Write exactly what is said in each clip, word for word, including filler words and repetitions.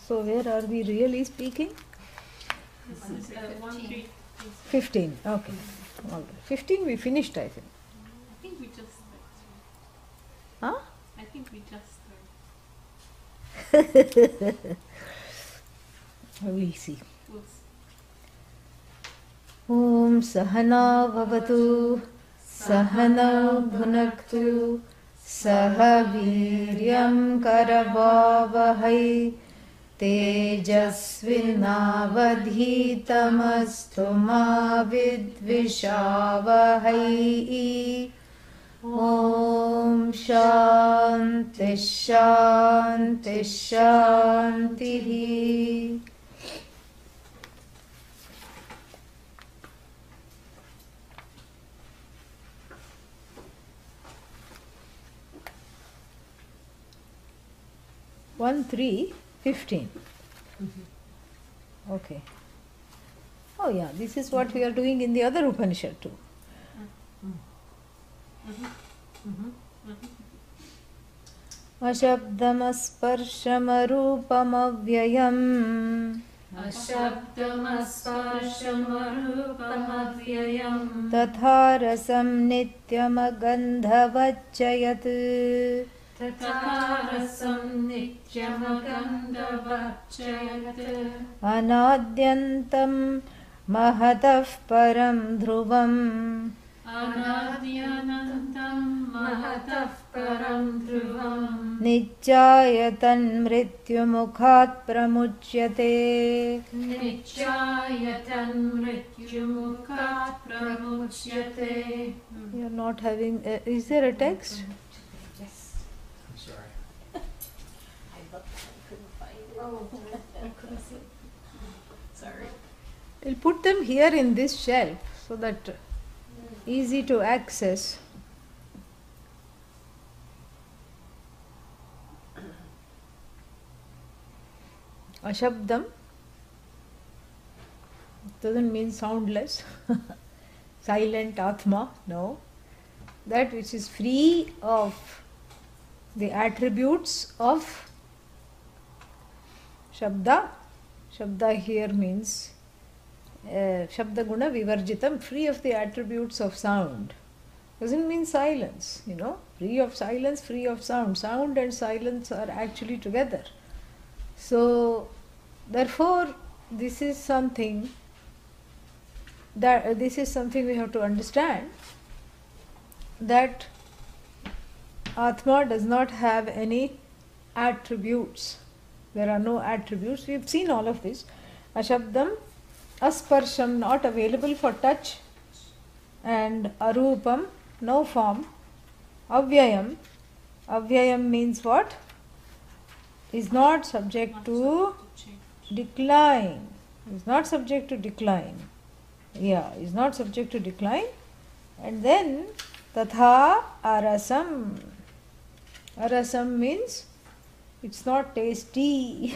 So where are we really speaking? This is uh, one, three, fifteen. Okay. All right. fifteen we finished, I think. I think we just started. Huh? I think we just started. We see. We'll Om Sahana Bhavatu Sahana Bhunaktu Saha Viryam Karavavahai Tejasvinavadhitamastu ma vidvishavahai. Om Shanti Shanti Shanti. one, three, fifteen. Mm-hmm. Okay. Oh yeah, this is what we are doing in the other Upanishad too. Ashabdamasparshamarupamayam Ashabdamasparshamarupamayam Tatha rasam nityamagandhavachayat Tatha rasam nityamagandhavachayat Anadyantam mahatah param dhruvam Anadyanantam mahatah param dhruvam Nichayatan mrityumukhat pramuchyate. Nichayatan mrityumukhat pramuchyate. You are not having, uh, is there a text? Yes. I'm sorry. I looked, I couldn't find it. Oh, I couldn't see it. Sorry. We'll put them here in this shelf so that easy to access. Ashabdam doesn't mean soundless, silent Atma, no. That which is free of the attributes of Shabda. Shabda here means uh, Shabda Guna Vivarjitam, free of the attributes of sound. Doesn't mean silence, you know, free of silence, free of sound. Sound and silence are actually together. So, therefore, this is something that uh, this is something we have to understand, that Atma does not have any attributes. There are no attributes. We have seen all of this. Ashabdam, asparsham, not available for touch, and arupam, no form. Avyayam, avyayam means what? Is not subject to decline. Is not subject to decline. Yeah, is not subject to decline. And then tatha arasam. Arasam means it's not tasty.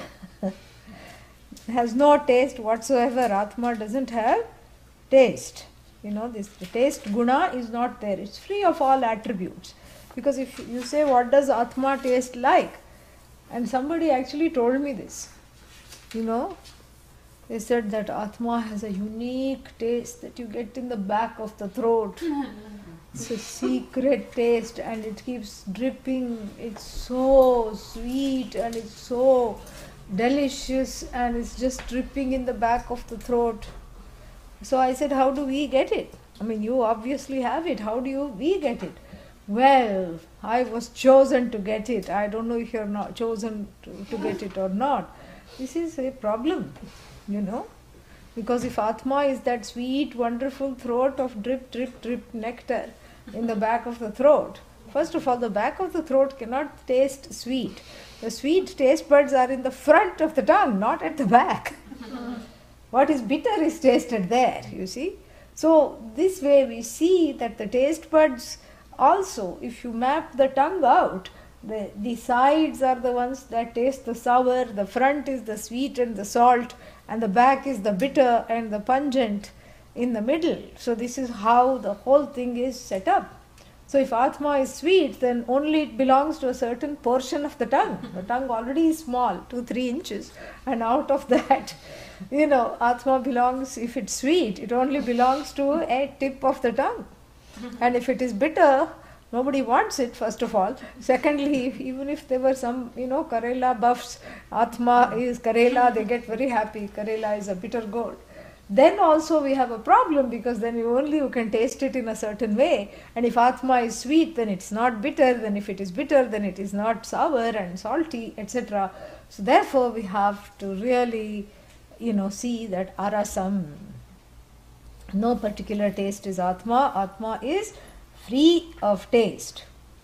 Has no taste whatsoever. Atma doesn't have taste. You know, this the taste guna is not there. It's free of all attributes. Because if you say, what does Atma taste like? And somebody actually told me this. You know, they said that Atma has a unique taste that you get in the back of the throat. It's a secret taste and it keeps dripping. It's so sweet and it's so delicious and it's just dripping in the back of the throat. So I said, how do we get it? I mean, you obviously have it. How do you we get it? Well, I was chosen to get it. I don't know if you're not chosen to, to get it or not. This is a problem, you know. Because if Atma is that sweet, wonderful throat of drip, drip, drip nectar in the back of the throat, first of all, the back of the throat cannot taste sweet. The sweet taste buds are in the front of the tongue, not at the back. What is bitter is tasted there, you see. So this way we see that the taste buds also, if you map the tongue out, the, the sides are the ones that taste the sour, the front is the sweet and the salt, and the back is the bitter and the pungent in the middle. So this is how the whole thing is set up. So if Atma is sweet, then only it belongs to a certain portion of the tongue. The tongue already is small, two, three inches. And out of that, you know, Atma belongs, if it's sweet, it only belongs to a tip of the tongue. And if it is bitter, nobody wants it, first of all. Secondly, if, even if there were some, you know, Karela buffs, Atma is Karela, they get very happy. Karela is a bitter gourd. Then also we have a problem, because then you only you can taste it in a certain way. And if Atma is sweet, then it's not bitter. Then if it is bitter, then it is not sour and salty, et cetera. So therefore we have to really, you know, see that arasam. No particular taste is Atma. Atma is free of taste.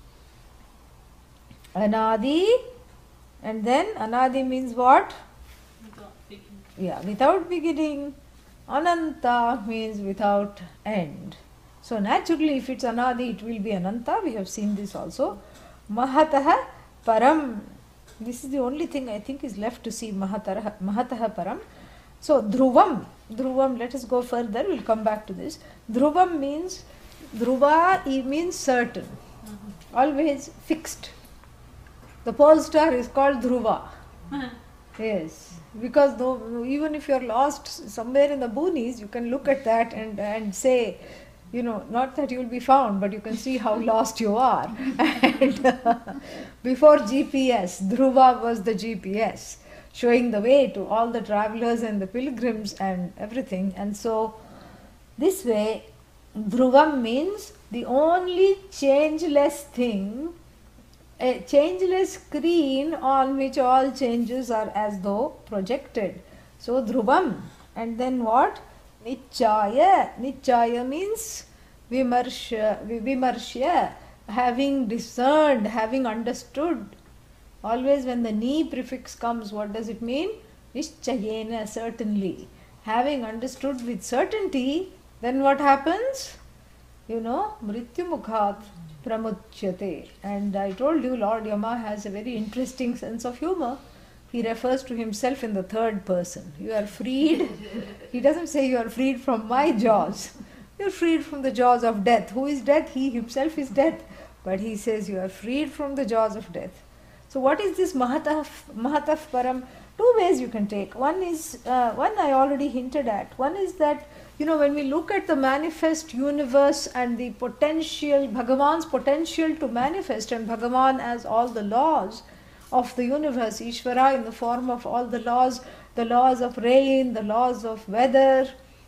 Anadi, and then Anadi means what? Without beginning. Yeah, without beginning. Ananta means without end. So naturally, if it's Anadi, it will be Ananta. We have seen this also. Mahataha Param. This is the only thing I think is left to see. Mahataha, Mahataha Param. So Dhruvam. Dhruvam, let us go further. We'll come back to this. Dhruvam means, Dhruva it means certain. Always fixed. The pole star is called Dhruva. Yes. Because though, even if you are lost somewhere in the boonies, you can look at that and, and say, you know, not that you will be found, but you can see how lost you are. And uh, before G P S, Dhruva was the G P S, showing the way to all the travelers and the pilgrims and everything. And so, this way, Dhruvam means the only changeless thing, a changeless screen on which all changes are as though projected. So Dhruvam. And then what? Nichaya. Nichaya means vimarsha, vimarsha, having discerned, having understood. Always when the ni prefix comes, what does it mean? Nischayena, certainly. Having understood with certainty, then what happens? You know, mrityumukhat pramuchyate. And I told you, Lord Yama has a very interesting sense of humor. He refers to himself in the third person. You are freed. He doesn't say you are freed from my jaws. You are freed from the jaws of death. Who is death? He himself is death. But he says you are freed from the jaws of death. So what is this Mahataf, Mahataf Param? Two ways you can take. One is, uh, one I already hinted at. One is that, you know, when we look at the manifest universe and the potential, Bhagavan's potential to manifest, and Bhagavan as all the laws of the universe, Ishvara in the form of all the laws, the laws of rain, the laws of weather,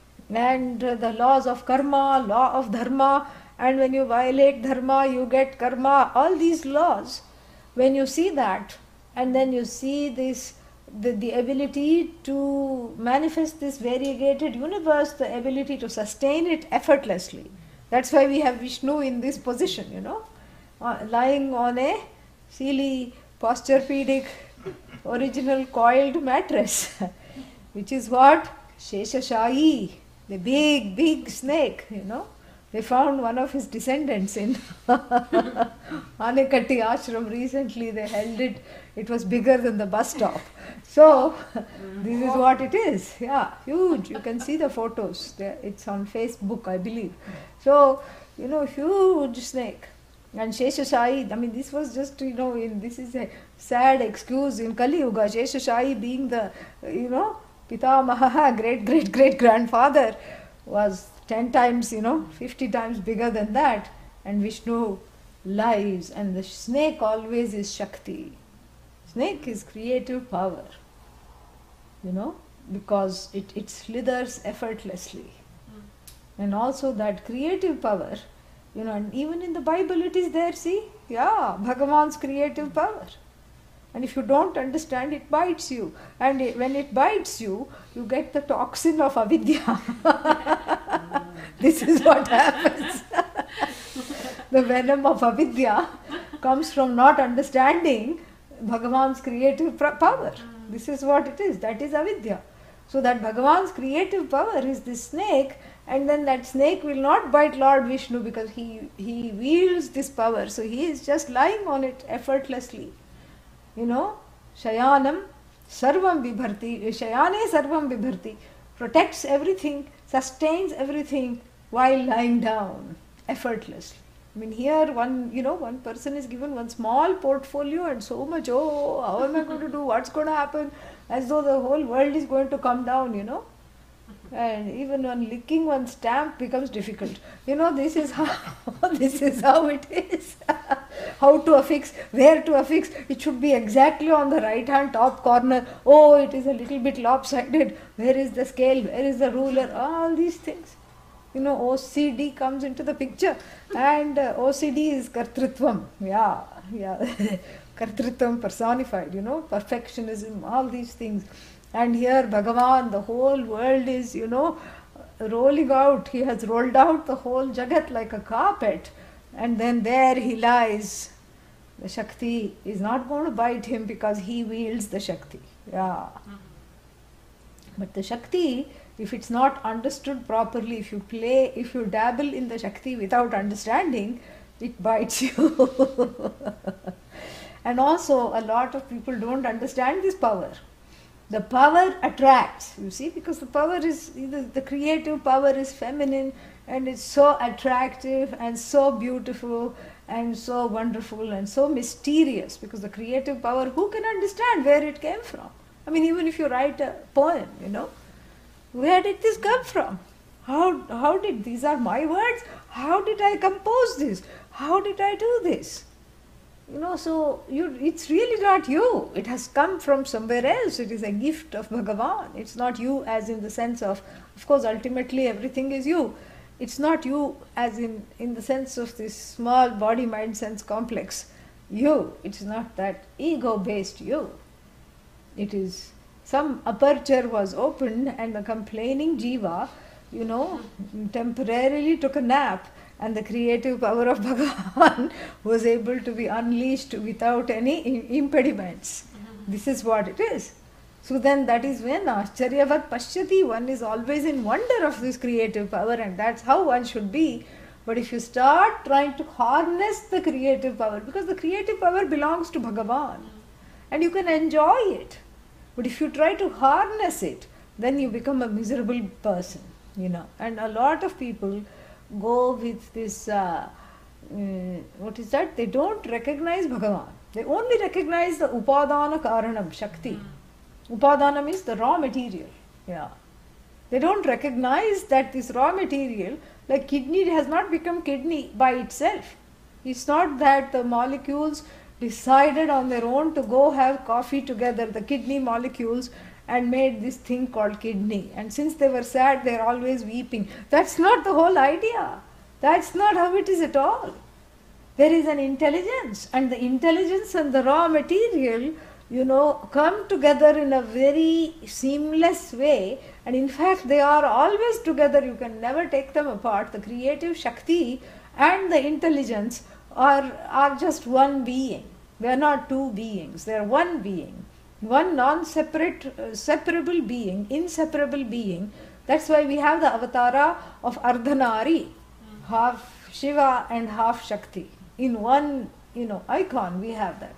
and uh, the laws of karma, law of dharma, and when you violate dharma, you get karma, all these laws. When you see that, and then you see this, the, the ability to manifest this variegated universe, the ability to sustain it effortlessly. That's why we have Vishnu in this position, you know, uh, lying on a silly, posturpedic, original coiled mattress, which is what? Sheshashayi, the big, big snake, you know. They found one of his descendants in Anekatti ashram recently. They held it. It was bigger than the bus stop. So, this is what it is. Yeah, huge. You can see the photos. It's on Facebook, I believe. So, you know, huge snake. And Sheshashayi, I mean, this was just, you know, in, this is a sad excuse in Kali Yuga. Sheshashayi being the, you know, Pitamaha, great, great, great grandfather, was ten times, you know, fifty times bigger than that. And Vishnu lies, and the snake always is Shakti. Snake is creative power, you know, because it, it slithers effortlessly. And also that creative power, you know, and even in the Bible it is there, see? Yeah, Bhagavan's creative power. And if you don't understand, it bites you. And it, when it bites you, you get the toxin of avidya. This is what happens. The venom of avidya comes from not understanding Bhagavan's creative power. This is what it is. That is avidya. So that Bhagavan's creative power is this snake, and then that snake will not bite Lord Vishnu because he, he wields this power. So he is just lying on it effortlessly. You know, Shayanam Sarvam Vibharti, Shayane Sarvam Vibharti, protects everything, sustains everything while lying down effortlessly. I mean, here one, you know, one person is given one small portfolio and so much, oh, how am I going to do? What's going to happen? As though the whole world is going to come down, you know. And even one licking one stamp becomes difficult. You know, this is how, this is how it is. How to affix, where to affix. It should be exactly on the right hand top corner. Oh, it is a little bit lopsided. Where is the scale? Where is the ruler? All these things. You know, O C D comes into the picture, and uh, O C D is Kartrutvam. Yeah, yeah. Kartrutvam personified, you know, perfectionism, all these things. And here Bhagavan, the whole world is, you know, rolling out. He has rolled out the whole Jagat like a carpet. And then there he lies. The Shakti is not going to bite him because he wields the Shakti. Yeah. But the Shakti, if it's not understood properly, if you play, if you dabble in the Shakti without understanding, it bites you. And also, a lot of people don't understand this power. The power attracts, you see, because the power is, the, the creative power is feminine, and it's so attractive and so beautiful and so wonderful and so mysterious, because the creative power, who can understand where it came from? I mean, even if you write a poem, you know, where did this come from? How, how did, these are my words? How did I compose this? How did I do this? You know, so you, it's really not you. It has come from somewhere else. It is a gift of Bhagavan. It's not you as in the sense of, of course, ultimately everything is you. It's not you as in, in the sense of this small body, mind, sense complex. You. It's not that ego-based you. It is some aperture was opened and the complaining jiva, you know, temporarily took a nap, and the creative power of Bhagavan was able to be unleashed without any impediments. Mm-hmm. This is what it is. So then that is when Ascharyavat Pashyati, one is always in wonder of this creative power, and that's how one should be. But if you start trying to harness the creative power, because the creative power belongs to Bhagavan, and you can enjoy it. But if you try to harness it, then you become a miserable person, you know. And a lot of people go with this, uh, uh, what is that? They don't recognize Bhagavan. They only recognize the Upadana Karanam, Shakti. Upadana means the raw material. Yeah. They don't recognize that this raw material, like kidney has not become kidney by itself. It's not that the molecules decided on their own to go have coffee together, the kidney molecules, and made this thing called kidney. And since they were sad, they are always weeping. That's not the whole idea. That's not how it is at all. There is an intelligence, and the intelligence and the raw material, you know, come together in a very seamless way. And in fact, they are always together. You can never take them apart. The creative Shakti and the intelligence are, are just one being. They are not two beings. They are one being. One non-separate, uh, separable being, inseparable being. That's why we have the avatara of Ardhanari, mm. half Shiva and half Shakti. In one, you know, icon we have that.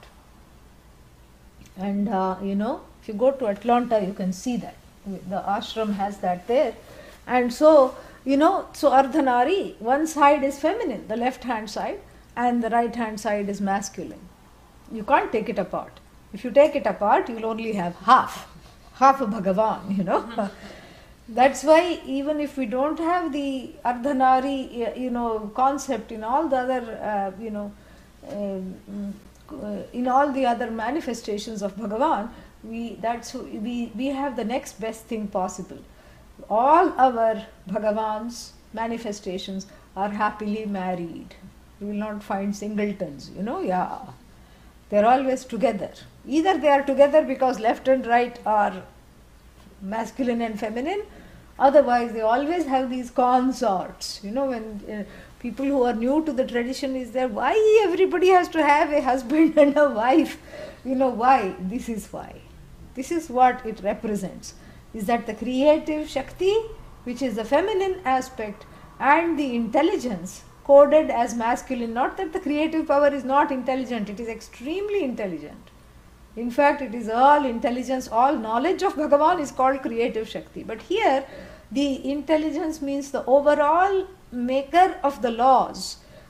And, uh, you know, if you go to Atlanta, you can see that. The ashram has that there. And so, you know, so Ardhanari, one side is feminine, the left hand side, and the right hand side is masculine. You can't take it apart. If you take it apart, you'll only have half, half of Bhagavan, you know. That's why even if we don't have the Ardhanari, you know, concept in all the other, uh, you know, uh, in all the other manifestations of Bhagavan, we, that's, we, we have the next best thing possible. All our Bhagavan's manifestations are happily married. You will not find singletons, you know, yeah. They're always together. Either they are together because left and right are masculine and feminine, otherwise they always have these consorts. You know, when uh, people who are new to the tradition is there, why everybody has to have a husband and a wife? You know, why? This is why. This is what it represents. Is that the creative Shakti, which is the feminine aspect, and the intelligence coded as masculine. Not that the creative power is not intelligent, it is extremely intelligent. In fact, it is all intelligence, all knowledge of Bhagavan is called creative Shakti. But here, the intelligence means the overall maker of the laws,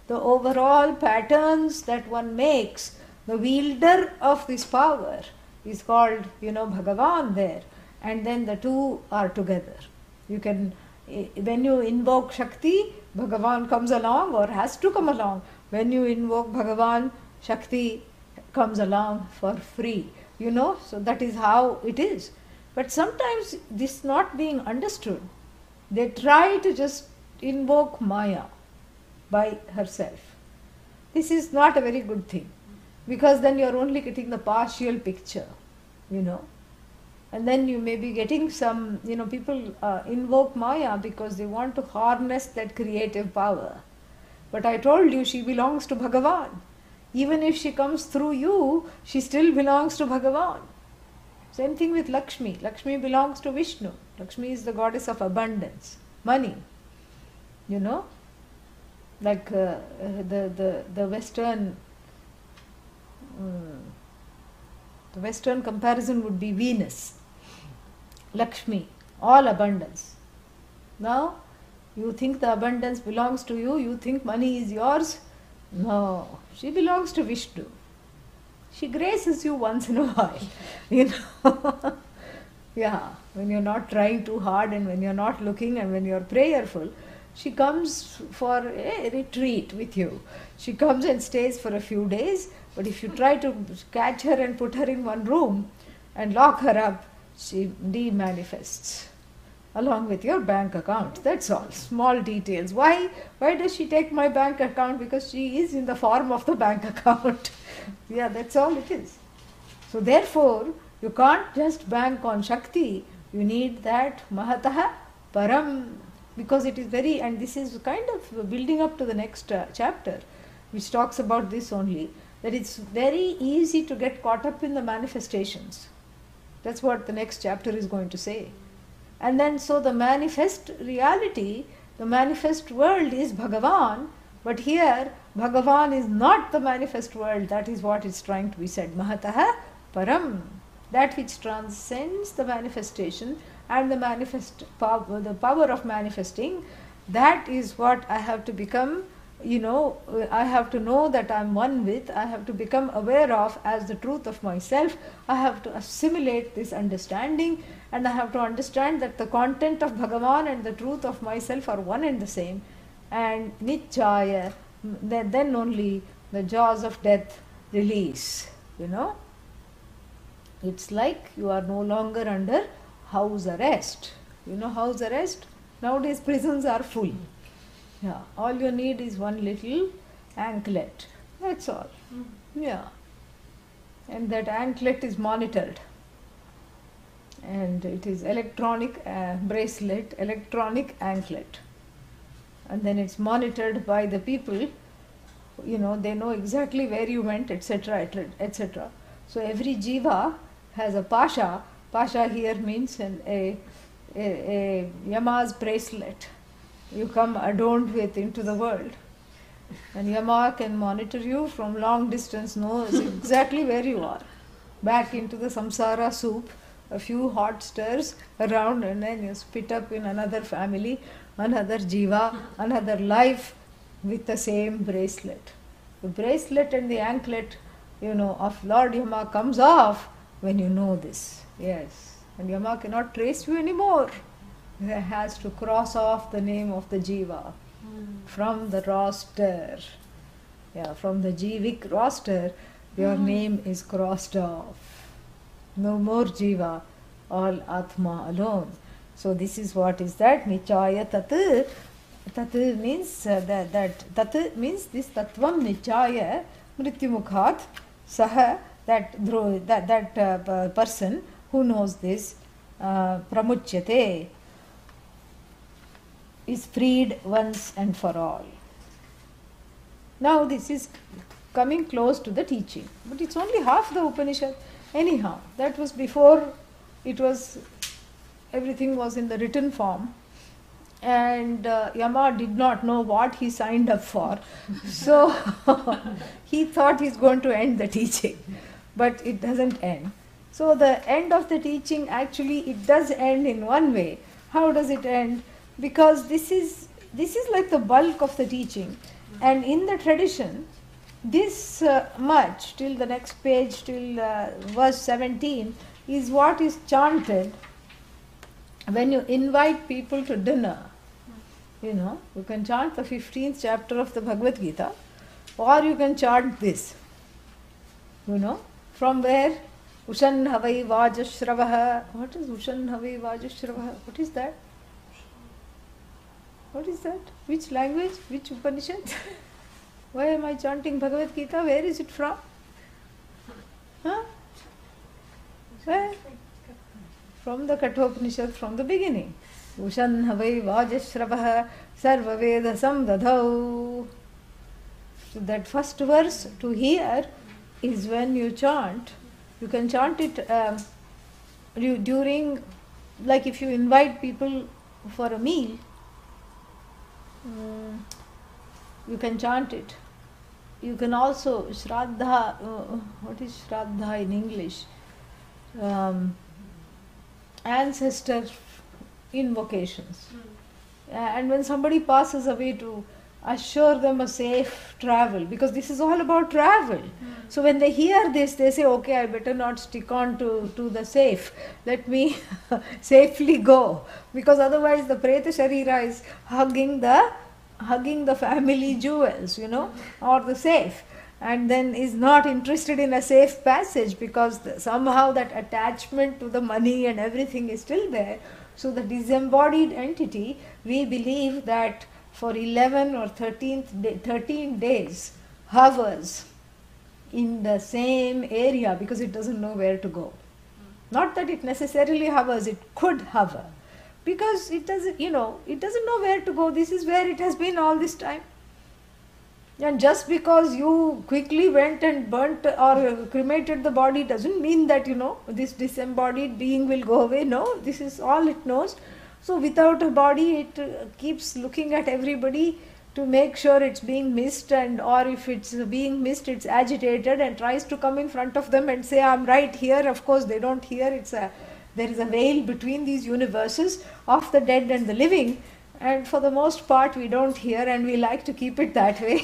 the overall patterns that one makes, the wielder of this power is called, you know, Bhagavan there. And then the two are together. You can, when you invoke Shakti, Bhagavan comes along or has to come along. When you invoke Bhagavan, Shakti comes along for free. You know, so that is how it is. But sometimes this not being understood, they try to just invoke Maya by herself. This is not a very good thing, because then you are only getting the partial picture, you know. And then you may be getting some, you know, people uh, invoke Maya because they want to harness that creative power. But I told you she belongs to Bhagavan. Even if she comes through you, she still belongs to Bhagavan. Same thing with Lakshmi. Lakshmi belongs to Vishnu. Lakshmi is the goddess of abundance, money. You know, like uh, the, the, the Western, um, the Western comparison would be Venus. Lakshmi, all abundance. Now, you think the abundance belongs to you, you think money is yours. No, she belongs to Vishnu. She graces you once in a while, you know. Yeah, when you're not trying too hard and when you're not looking and when you're prayerful, she comes for a retreat with you. She comes and stays for a few days, but if you try to catch her and put her in one room and lock her up, she de-manifests along with your bank account. That's all. Small details. Why? Why does she take my bank account? Because she is in the form of the bank account. Yeah, that's all it is. So therefore, you can't just bank on Shakti. You need that Mahataha Param, because it is very, and this is kind of building up to the next uh, chapter, which talks about this only, that it's very easy to get caught up in the manifestations. That's what the next chapter is going to say. And then so the manifest reality, the manifest world is Bhagavan, but here Bhagavan is not the manifest world. That is what is trying to be said. Mahataha Param, that which transcends the manifestation and the manifest power, the power of manifesting, that is what I have to become, you know, I have to know that I am one with, I have to become aware of as the truth of myself. I have to assimilate this understanding, and I have to understand that the content of Bhagavan and the truth of myself are one and the same. And Nichaya, then only the jaws of death release, you know. It's like you are no longer under house arrest. You know, house arrest? Nowadays prisons are full. Yeah, all you need is one little anklet. That's all. Mm. Yeah. And that anklet is monitored. And it is electronic uh, bracelet, electronic anklet. And then it's monitored by the people. You know, they know exactly where you went, et cetera, et cetera. So every jiva has a pasha. Pasha here means an, a, a, a Yama's bracelet. You come adorned with into the world. And Yama can monitor you from long distance, knows exactly where you are. Back into the samsara soup, a few hot stirs around, and then you spit up in another family, another jiva, another life with the same bracelet. The bracelet and the anklet, you know, of Lord Yama comes off when you know this. Yes. And Yama cannot trace you anymore. He has to cross off the name of the jiva Mm. from the roster. Yeah, from the jivik roster, your Mm. name is crossed off. No more jiva, all atma alone. So this is what is that? Nichaya tat. Tat means uh, that, that tat means this tattvam nichaya mrityumukhat saha, that dhru, that, that uh, person who knows this uh, pramuchyate, is freed once and for all. Now this is coming close to the teaching, but it's only half the Upanishad. Anyhow, that was before it was, everything was in the written form, and uh, Yama did not know what he signed up for. So he thought he's going to end the teaching, but it doesn't end. So the end of the teaching, actually it does end in one way. How does it end? Because this is this is like the bulk of the teaching, And in the tradition, this uh, much, till the next page, till uh, verse seventeen, is what is chanted when you invite people to dinner. You know, you can chant the fifteenth chapter of the Bhagavad Gita, or you can chant this. You know, from where? Ushan Havai Vajasravah. What is Ushan Havai Vajasravah? What is that? What is that? Which language? Which Upanishad? Why am I chanting Bhagavad Gita? Where is it from? Huh? Where? From the Kathopanishad, from the beginning. Ushan Havai Vajasravah Sarva Veda Samdadhau. So that first verse to hear is when you chant. You can chant it um, du- during, like if you invite people for a meal, um, you can chant it. You can also, Shraddha, uh, what is Shraddha in English? Um, ancestor invocations. Uh, and when somebody passes away, to assure them a safe travel, because this is all about travel. So when they hear this, they say, okay, I better not stick on to, to the safe. Let me safely go. Because otherwise the Preta Sharira is hugging the hugging the family jewels, you know, or the safe. And then is not interested in a safe passage, because the, somehow that attachment to the money and everything is still there. So the disembodied entity, we believe that for eleven or thirteenth day, thirteen days hovers in the same area, because it doesn't know where to go. Not that it necessarily hovers, it could hover, because it doesn't, you know, it doesn't know where to go. This is where it has been all this time. And just because you quickly went and burnt or cremated the body doesn't mean that, you know, this disembodied being will go away. No, this is all it knows. So without a body, it uh, keeps looking at everybody to make sure it's being missed, and or if it's being missed, it's agitated and tries to come in front of them and say, I'm right here. Of course, they don't hear. It's a, there is a veil between these universes of the dead and the living. And for the most part, we don't hear, and we like to keep it that way.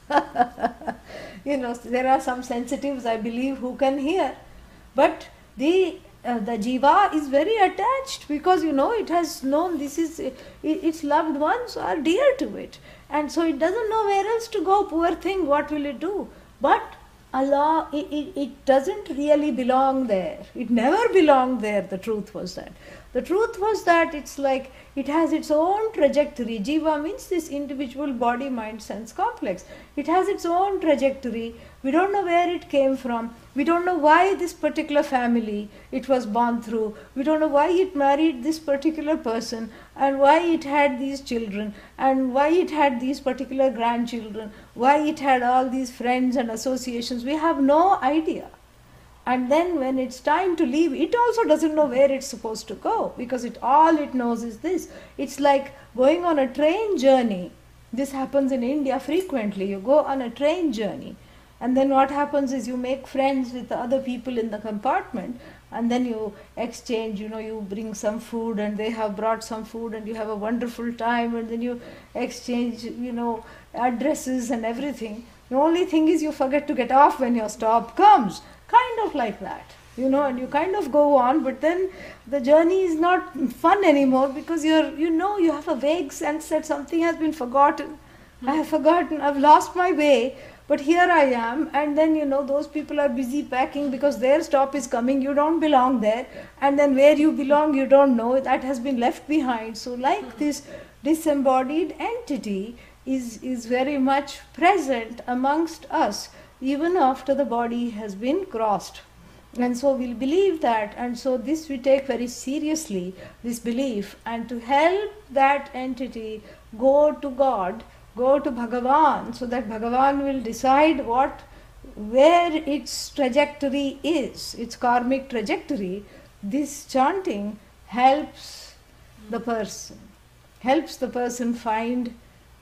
You know, there are some sensitives, I believe, who can hear. But the uh, the jiva is very attached, because, you know, it has known this is, it, its loved ones are dear to it. And so it doesn't know where else to go. Poor thing, what will it do? But Allah, it, it, it doesn't really belong there. It never belonged there. The truth was that. The truth was that it's like it has its own trajectory. Jiva means this individual body, mind, sense complex. It has its own trajectory. We don't know where it came from. We don't know why this particular family it was born through. We don't know why it married this particular person, and why it had these children, and why it had these particular grandchildren, why it had all these friends and associations. We have no idea. And then when it's time to leave, it also doesn't know where it's supposed to go, because it all it knows is this. It's like going on a train journey. This happens in India frequently. You go on a train journey, and then what happens is you make friends with the other people in the compartment, and then you exchange, you know, you bring some food and they have brought some food, and you have a wonderful time, and then you exchange, you know, addresses and everything. The only thing is you forget to get off when your stop comes. Kind of like that, you know, and you kind of go on, but then the journey is not fun anymore, because you're, you know, you have a vague sense that something has been forgotten. Mm-hmm. I have forgotten, I've lost my way, but here I am. And then, you know, those people are busy packing because their stop is coming, you don't belong there, and then where you belong you don't know, that has been left behind. So like mm-hmm. this disembodied entity is, is very much present amongst us, even after the body has been crossed. And so we'll believe that, and so this we take very seriously, this belief, and to help that entity go to God, go to Bhagavan, so that Bhagavan will decide what, where its trajectory is, its karmic trajectory. This chanting helps the person, helps the person find,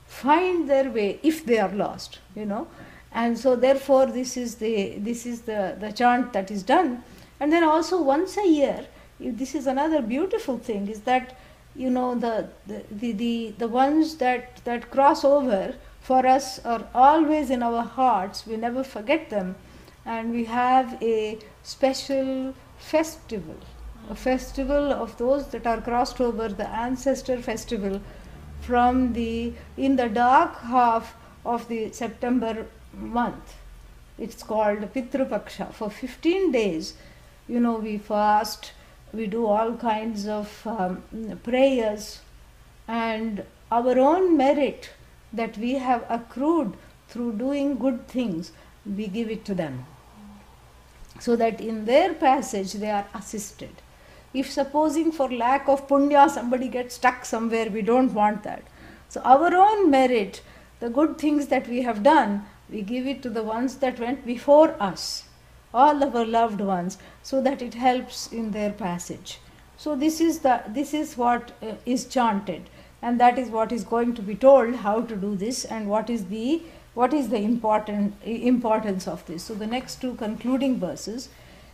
find their way if they are lost, you know. And so therefore this is the this is the, the chant that is done. And then also once a year, this is another beautiful thing, is that, you know, the the, the, the, the ones that, that cross over for us are always in our hearts. We never forget them. And we have a special festival, a festival of those that are crossed over, the ancestor festival from the, in the dark half of the September month. It's called Pitru Paksha. For fifteen days, you know, we fast, we do all kinds of um, prayers, and our own merit that we have accrued through doing good things, we give it to them, so that in their passage they are assisted. If supposing for lack of punya somebody gets stuck somewhere, we don't want that. So our own merit, the good things that we have done, we give it to the ones that went before us, all our loved ones, so that it helps in their passage. So this is the this is what uh, is chanted, and that is what is going to be told, how to do this, and what is the what is the important importance of this. So the next two concluding verses.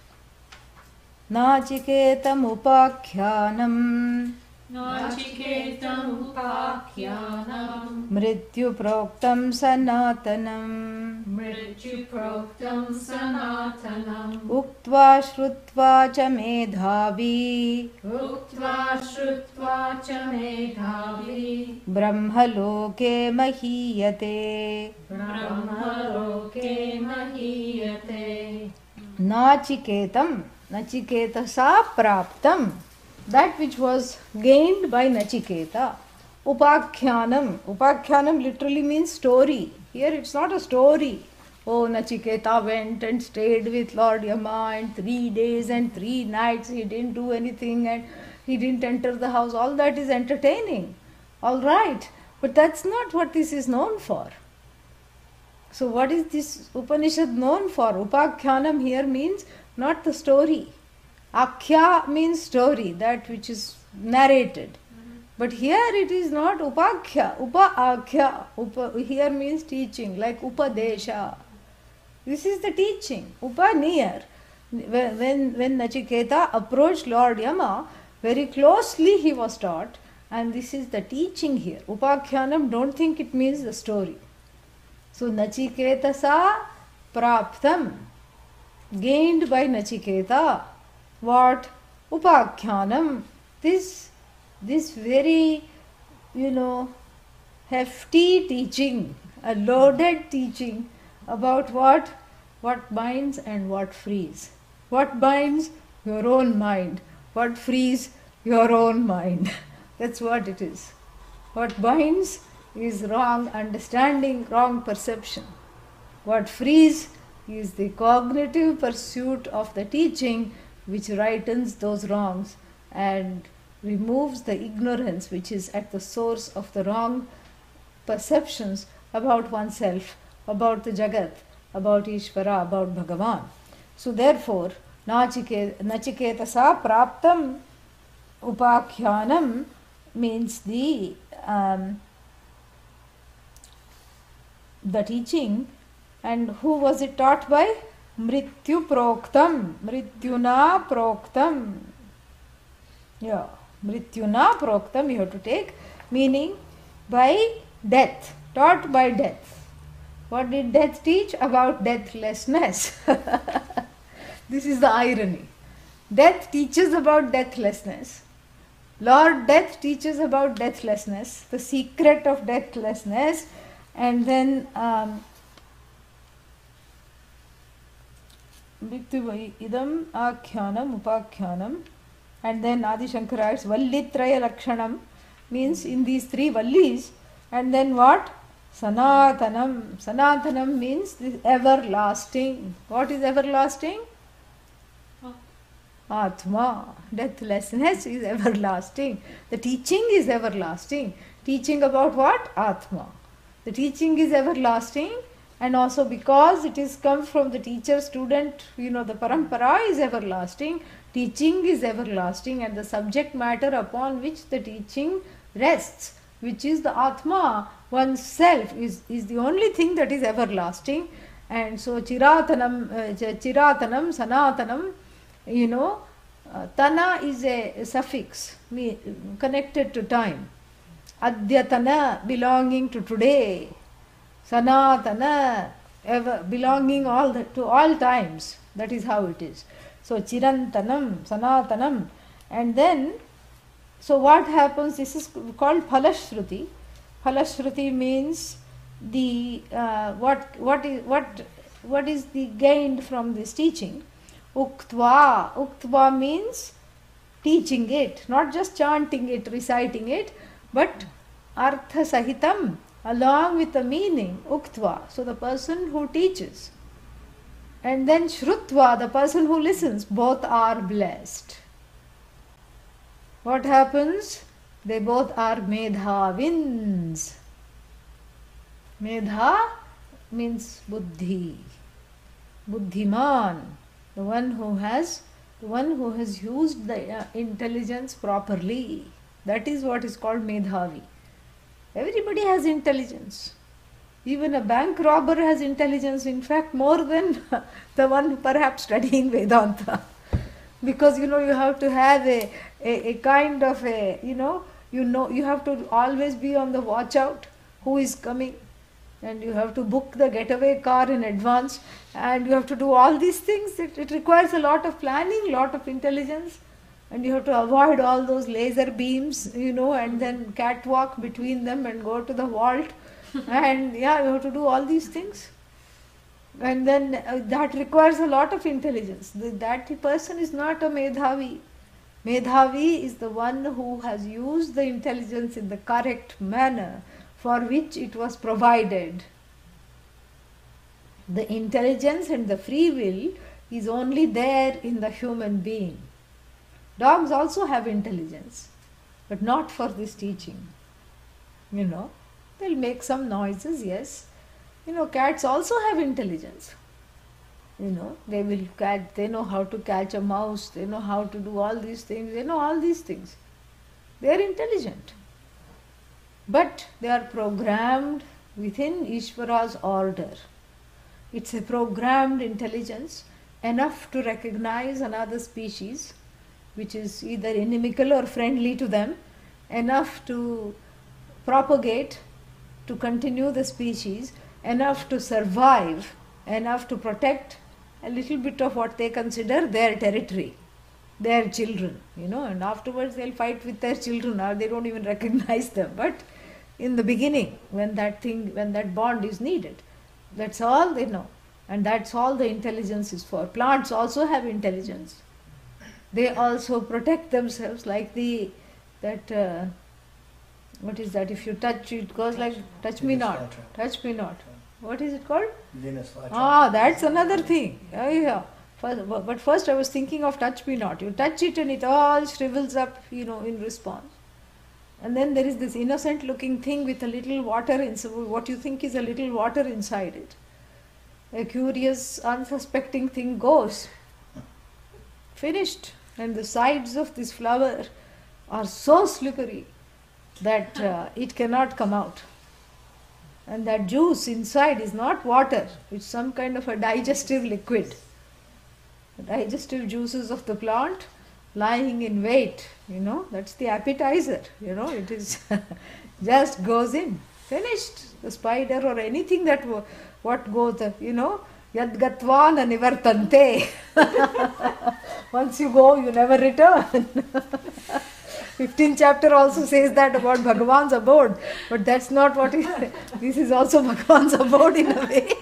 Nachiketam upakhyanam Nachiketam upakhyanam mrityu proktam sanatanam Mrityu proktam sanatanam uktva shrutva cha medhavi Uktva shrutva cha medhavi brahmaloke mahiyate. Brahmaloke mahiyate. Nachiketam, Nachiketasa praptam, that which was gained by Nachiketa. Upakhyanam, Upakhyanam literally means story. Here it's not a story. Oh, Nachiketa went and stayed with Lord Yama, and three days and three nights he didn't do anything and he didn't enter the house. All that is entertaining. All right. But that's not what this is known for. So what is this Upanishad known for? Upakhyanam here means not the story. Akhya means story, that which is narrated. But here it is not upakhya, upa-akhya. Upa, here means teaching, like upadesha. This is the teaching. Upa, near. When, when, when Nachiketa approached Lord Yama, very closely he was taught, and this is the teaching here. Upakhyanam, don't think it means the story. So Nachiketasa praptam, gained by Nachiketa. What? Upakhyanam. This, this very, you know, hefty teaching, a loaded teaching about what? What binds and what frees. What binds? Your own mind. What frees? Your own mind. That's what it is. What binds is wrong understanding, wrong perception. What frees is the cognitive pursuit of the teaching, which rightens those wrongs and removes the ignorance which is at the source of the wrong perceptions about oneself, about the Jagat, about Ishvara, about Bhagavan. So therefore, Nachiketasa praptam upakhyanam means the um, the teaching. And who was it taught by? Mrityu proktam, Mrityuna proktam. Yeah, Mrityuna proktam you have to take, meaning by death, taught by death. What did death teach? About deathlessness. This is the irony. Death teaches about deathlessness. Lord Death teaches about deathlessness, the secret of deathlessness, and then um, idam akhyanam upakhyanam, and then Adi Shankara writes Vallitraya Lakshanam, means in these three Vallis, and then what? Sanatanam. Sanatanam means this everlasting. What is everlasting? Atma. Deathlessness is everlasting. The teaching is everlasting. Teaching about what? Atma. The teaching is everlasting, and also because it is comes from the teacher student, you know, the parampara is everlasting, teaching is everlasting, and the subject matter upon which the teaching rests, which is the Atma, oneself, is, is the only thing that is everlasting. And so Chiratanam, uh, Chiratanam, Sanatanam, you know, uh, Tana is a, a suffix me, connected to time. Adyatana belonging to today. Sanatana, ever, belonging all the, to all times. That is how it is. So Chirantanam, Sanatanam. And then, so what happens, this is called Phalashruti. Phalashruti means the uh, what what is what what is the gained from this teaching. Uktva. Uktva means teaching it, not just chanting it, reciting it, but artha sahitam, along with the meaning, uktva. So the person who teaches. And then shrutva, the person who listens, both are blessed. What happens? They both are medhavins. Medha means buddhi. Buddhiman, the one who has the one who has used the uh, intelligence properly. That is what is called medhavi. Everybody has intelligence. Even a bank robber has intelligence, in fact more than the one perhaps studying Vedanta. Because you know you have to have a, a, a kind of a, you know, you know you have to always be on the watch out who is coming, and you have to book the getaway car in advance, and you have to do all these things. It, it requires a lot of planning, lot of intelligence, and you have to avoid all those laser beams, you know, and then catwalk between them and go to the vault. And yeah, you have to do all these things. And then uh, that requires a lot of intelligence. The, that person is not a medhavi. Medhavi is the one who has used the intelligence in the correct manner for which it was provided. The intelligence and the free will is only there in the human being. Dogs also have intelligence, but not for this teaching. You know, they'll make some noises, yes. You know, cats also have intelligence. You know, they will catch, they know how to catch a mouse, they know how to do all these things, they know all these things. They are intelligent. But they are programmed within Ishvara's order. It's a programmed intelligence enough to recognize another species which is either inimical or friendly to them, enough to propagate, to continue the species, enough to survive, enough to protect a little bit of what they consider their territory, their children, you know, and afterwards they'll fight with their children or they don't even recognize them. But in the beginning, when that thing, when that bond is needed, that's all they know. And that's all the intelligence is for. Plants also have intelligence. They also protect themselves, like the, that, uh, what is that, if you touch, it goes like, touch me not, touch me not. What is it called? Ah, that's another thing. Yeah, yeah. First, but first I was thinking of touch me not. You touch it and it all shrivels up, you know, in response. And then there is this innocent looking thing with a little water inside, what you think is a little water inside it. A curious, unsuspecting thing goes. Finished. And the sides of this flower are so slippery that uh, it cannot come out. And that juice inside is not water, it's some kind of a digestive liquid. The digestive juices of the plant lying in wait, you know, that's the appetizer, you know, it is just goes in, finished. The spider or anything that what goes, you know, yad gatva na nivartante. Once you go, you never return. fifteenth chapter also says that about Bhagavan's abode, but that's not what it is. This is also Bhagavan's abode in a way.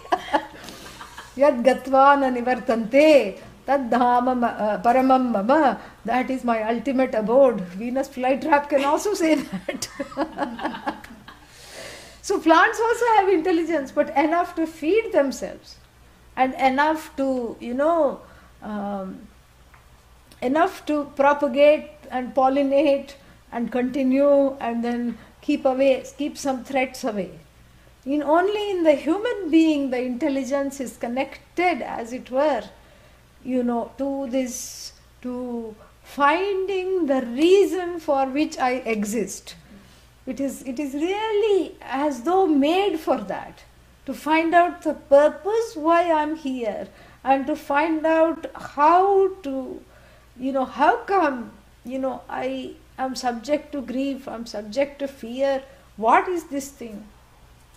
Yad gatva na nivartante, tad dhama paramam mama, that is my ultimate abode. Venus flytrap can also say that. So plants also have intelligence, but enough to feed themselves and enough to, you know, um, enough to propagate and pollinate and continue and then keep away, keep some threats away. In only in the human being the intelligence is connected, as it were, you know, to this, to finding the reason for which I exist. It is, it is really as though made for that, to find out the purpose why I am here and to find out how to, you know, how come, you know, I am subject to grief, I am subject to fear, what is this thing?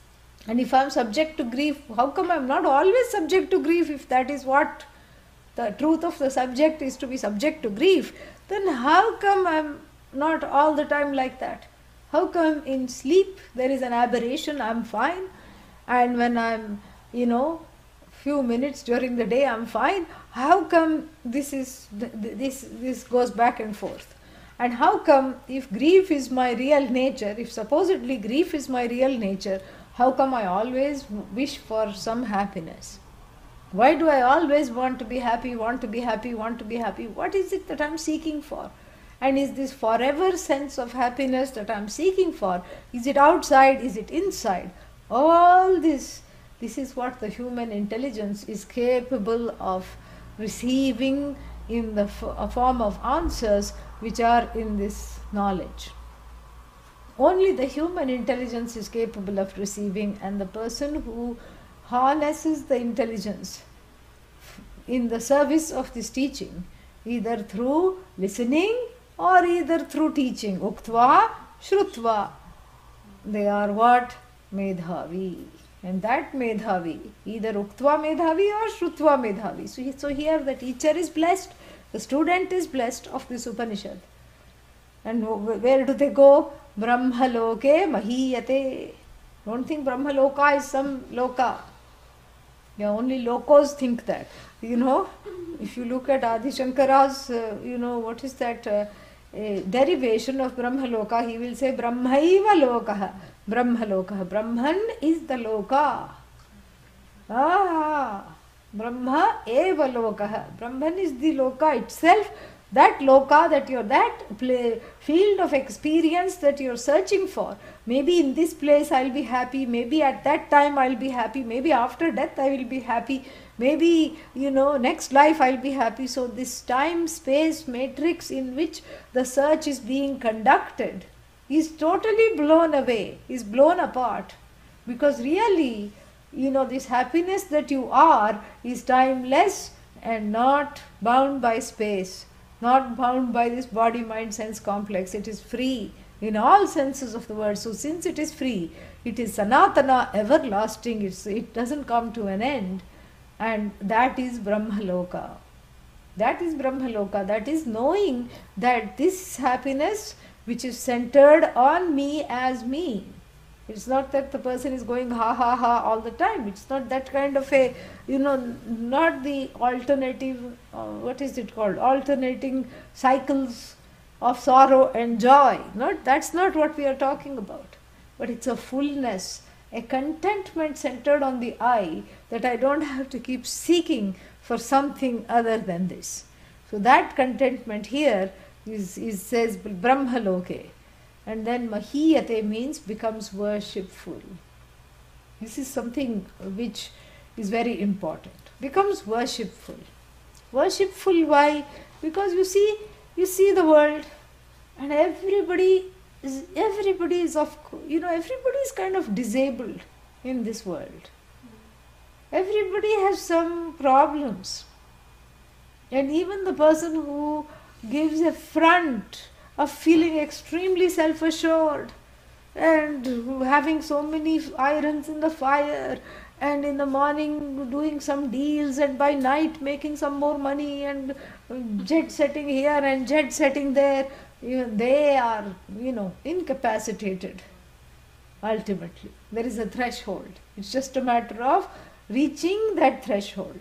And if I'm subject to grief, how come I'm not always subject to grief? If that is what the truth of the subject is, to be subject to grief, then how come I'm not all the time like that? How come in sleep there is an aberration, I'm fine, and when I'm, you know, few minutes during the day I'm fine? How come this is this this goes back and forth? And how come, if grief is my real nature, if supposedly grief is my real nature, how come I always wish for some happiness? Why do I always want to be happy, want to be happy, want to be happy? What is it that I'm seeking for? And is this forever sense of happiness that I'm seeking for, is it outside, is it inside? All this, this is what the human intelligence is capable of receiving in the f- form of answers which are in this knowledge. Only the human intelligence is capable of receiving, and the person who harnesses the intelligence in the service of this teaching, either through listening or either through teaching, uktva, shrutva, they are what? Medhavi. And that Medhavi, either uktva Medhavi or shrutva Medhavi. So, so here the teacher is blessed, the student is blessed of this Upanishad. And where do they go? Brahmaloke mahiyate. Don't think Brahmaloka is some loka. Yeah, only locos think that. You know, if you look at Adi Shankara's, uh, you know, what is that uh, uh, derivation of Brahmaloka, he will say Brahmaiva lokaha. Brahmaloka. Brahman is the loka. Ah, Brahma eva lokaha. Brahman is the loka itself. That loka, that you're, that play, field of experience that you're searching for. Maybe in this place I'll be happy, maybe at that time I'll be happy, maybe after death I will be happy, maybe, you know, next life I'll be happy. So this time-space matrix in which the search is being conducted is totally blown away, is blown apart. Because really, you know, this happiness that you are is timeless and not bound by space. Not bound by this body, mind, sense complex. It is free in all senses of the word. So since it is free, it is sanatana, everlasting. It's, it doesn't come to an end. And that is Brahmaloka. That is Brahmaloka. That is knowing that this happiness which is centered on me as me. It's not that the person is going ha ha ha all the time. It's not that kind of a, you know, not the alternative, uh, what is it called, alternating cycles of sorrow and joy. Not, that's not what we are talking about. But it's a fullness, a contentment centered on the I, that I don't have to keep seeking for something other than this. So that contentment here is, is says Brahmaloke. And then mahiyate means becomes worshipful. This is something which is very important. Becomes worshipful. Worshipful, why? Because you see, you see the world, and everybody is, everybody is of, you know, everybody is kind of disabled in this world. Everybody has some problems. And even the person who gives a front of feeling extremely self-assured and having so many irons in the fire, and in the morning doing some deals and by night making some more money and jet setting here and jet setting there, you know, they are, you know, incapacitated ultimately. There is a threshold. It's just a matter of reaching that threshold.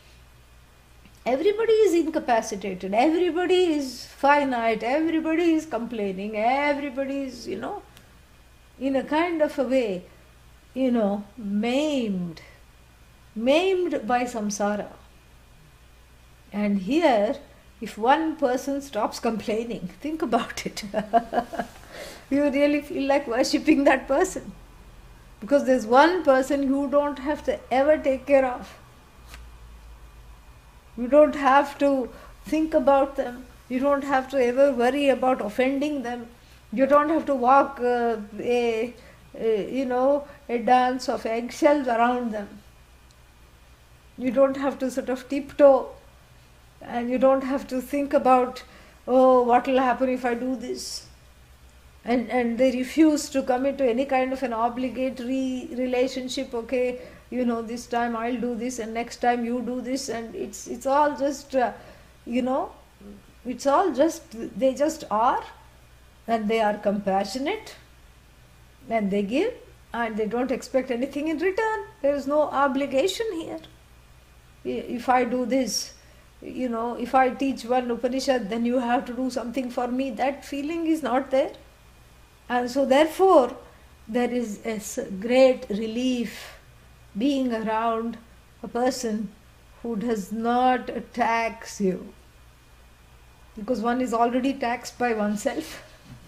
Everybody is incapacitated, everybody is finite, everybody is complaining, everybody is, you know, in a kind of a way, you know, maimed, maimed by samsara. And here, if one person stops complaining, think about it. You really feel like worshipping that person. Because there's one person you don't have to ever take care of. You don't have to think about them. You don't have to ever worry about offending them. You don't have to walk uh, a, a, you know, a dance of eggshells around them. You don't have to sort of tiptoe, and you don't have to think about, oh, what will happen if I do this? And, and they refuse to come into any kind of an obligatory relationship. Okay, you know, this time I'll do this and next time you do this, and it's it's all just uh, you know, it's all just, they just are, and they are compassionate, and they give, and they don't expect anything in return. There is no obligation here. If I do this, you know, if I teach one Upanishad, then you have to do something for me. That feeling is not there. And so therefore, there is a s- great relief being around a person who does not tax you. Because one is already taxed by oneself.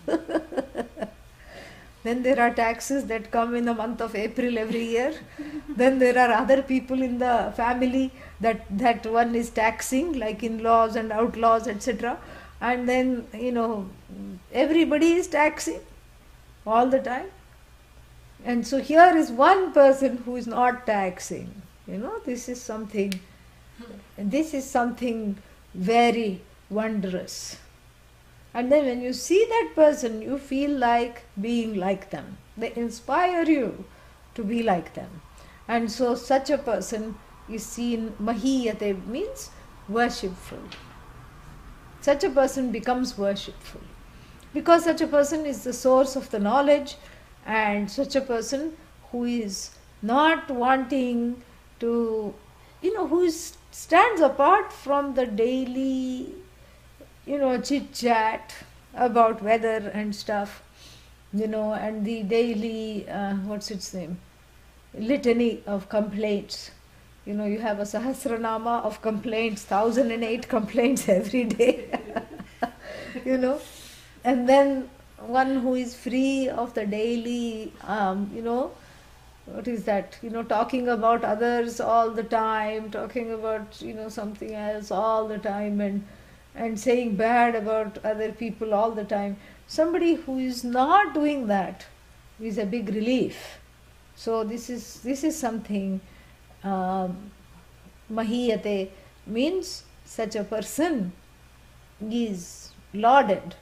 Then there are taxes that come in the month of April every year. Then there are other people in the family that, that one is taxing, like in-laws and outlaws, et cetera. And then, you know, everybody is taxing all the time. And so here is one person who is not taxing. You know, this is something, this is something very wondrous. And then when you see that person, you feel like being like them. They inspire you to be like them. And so such a person is seen, mahiyate means worshipful. Such a person becomes worshipful. Because such a person is the source of the knowledge, and such a person who is not wanting to, you know, who is, stands apart from the daily, you know, chit chat about weather and stuff, you know, and the daily, uh, what's its name, litany of complaints. You know, you have a Sahasranama of complaints, thousand and eight complaints every day, you know, and then one who is free of the daily, um, you know, what is that, you know, talking about others all the time, talking about, you know, something else all the time, and and saying bad about other people all the time. Somebody who is not doing that is a big relief. So this is this is something, um, mahiyate means such a person is lauded,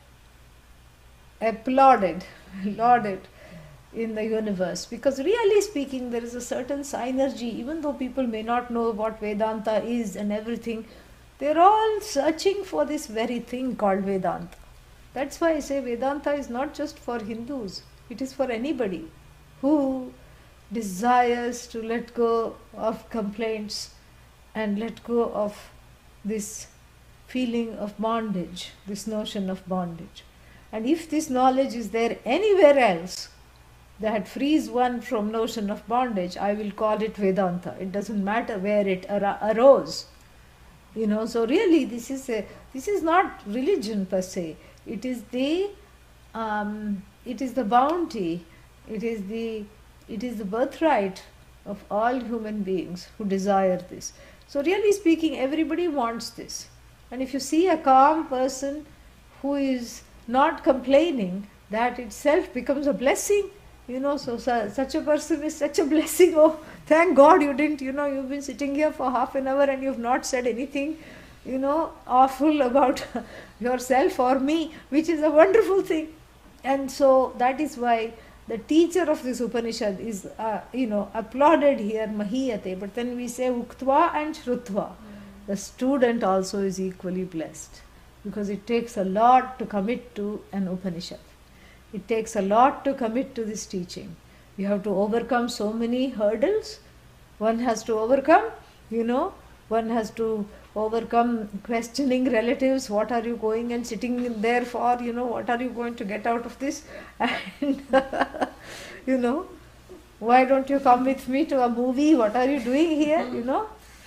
applauded, lauded in the universe. Because really speaking, there is a certain synergy, even though people may not know what Vedanta is and everything, they're all searching for this very thing called Vedanta. That's why I say Vedanta is not just for Hindus, it is for anybody who desires to let go of complaints and let go of this feeling of bondage, this notion of bondage. And if this knowledge is there anywhere else that frees one from notion of bondage, I will call it Vedanta. It doesn't matter where it ar- arose. You know, so really this is a, this is not religion per se. It is the um, it is the bounty. It is the it is the birthright of all human beings who desire this. So really speaking, everybody wants this. And if you see a calm person who is not complaining, that itself becomes a blessing. You know, so, so such a person is such a blessing. Oh, thank God you didn't, you know, you've been sitting here for half an hour and you've not said anything, you know, awful about yourself or me, which is a wonderful thing. And so that is why the teacher of this Upanishad is, uh, you know, applauded here, mahiyate. But then we say uktva and shrutva. The student also is equally blessed, because it takes a lot to commit to an Upanishad. It takes a lot to commit to this teaching. You have to overcome so many hurdles. One has to overcome, you know, one has to overcome questioning relatives. What are you going and sitting there for? You know, what are you going to get out of this? And, you know, why don't you come with me to a movie? What are you doing here? You know?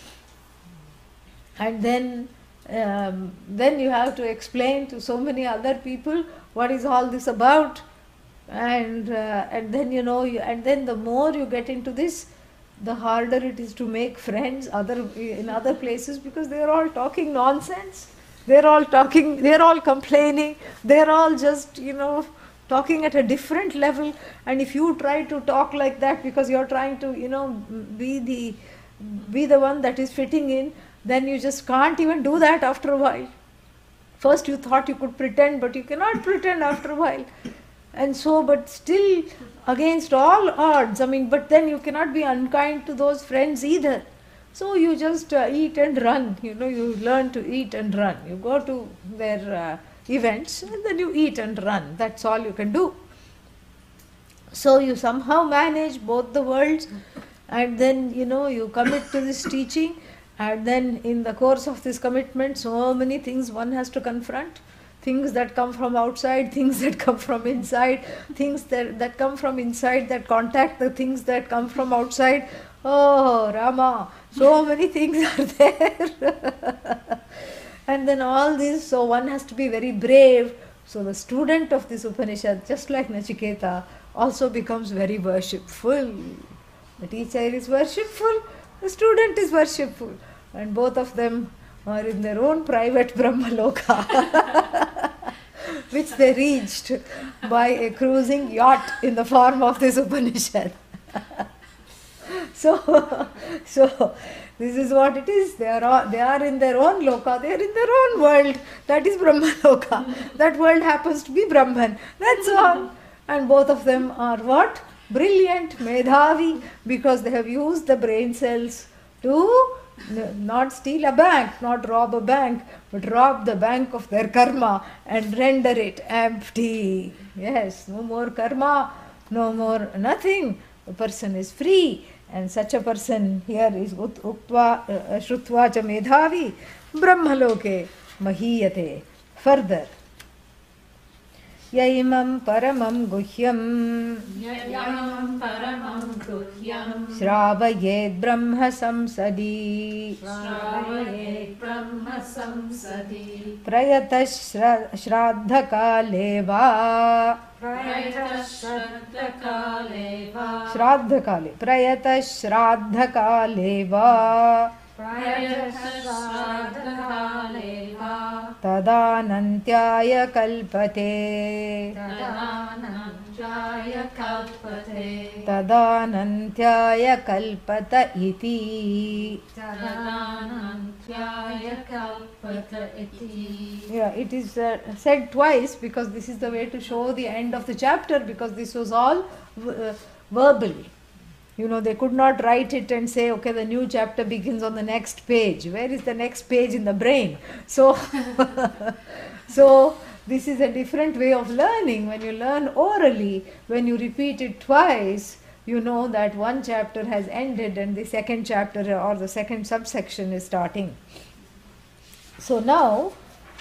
And then, um, then you have to explain to so many other people what is all this about, and uh, and then you know, you, and then the more you get into this, the harder it is to make friends other in other places, because they are all talking nonsense. They're all talking. They're all complaining. They're all just, you know, talking at a different level. And if you try to talk like that because you're trying to, you know, be the be the one that is fitting in, then you just can't even do that after a while. First you thought you could pretend, but you cannot pretend after a while. And so, but still, against all odds, I mean, but then you cannot be unkind to those friends either. So you just uh, eat and run, you know, you learn to eat and run. You go to their uh, events and then you eat and run. That's all you can do. So you somehow manage both the worlds, and then, you know, you commit to this teaching, and then in the course of this commitment, so many things one has to confront. Things that come from outside, things that come from inside, things that, that come from inside that contact the things that come from outside. Oh, Rama, so many things are there. And then all this, so one has to be very brave. So the student of this Upanishad, just like Nachiketa, also becomes very worshipful. The teacher is worshipful, the student is worshipful. And both of them are in their own private Brahmaloka, which they reached by a cruising yacht in the form of this Upanishad. so, so this is what it is. They are all, they are in their own loka. They are in their own world. That is Brahmaloka. That world happens to be Brahman. That's all. And both of them are what? Brilliant, Medhavi, because they have used the brain cells to not steal a bank, not rob a bank, but rob the bank of their karma and render it empty. Yes, no more karma, no more nothing. The person is free, and such a person here is uktva shrutva cha medhavi brahmaloke mahiyate. Further, yaimam paramam guhyam Yayam paramam guhyam shravayed brahma samsadi Shravayet brahma samsadi prayata shraddha kale va Prayata shraddha va shraddha kale prayata shraddha kale va Prayata shraddha va tadanantyaya kalpate Tadanantyaya kalpate tadanantyaya kalpata iti. Tadanantyaya kalpata iti. Yeah, it is uh, said twice because this is the way to show the end of the chapter, because this was all uh, verbal. You know, they could not write it and say, okay, the new chapter begins on the next page. Where is the next page in the brain? So, so this is a different way of learning. When you learn orally, when you repeat it twice, you know that one chapter has ended and the second chapter or the second subsection is starting. So now,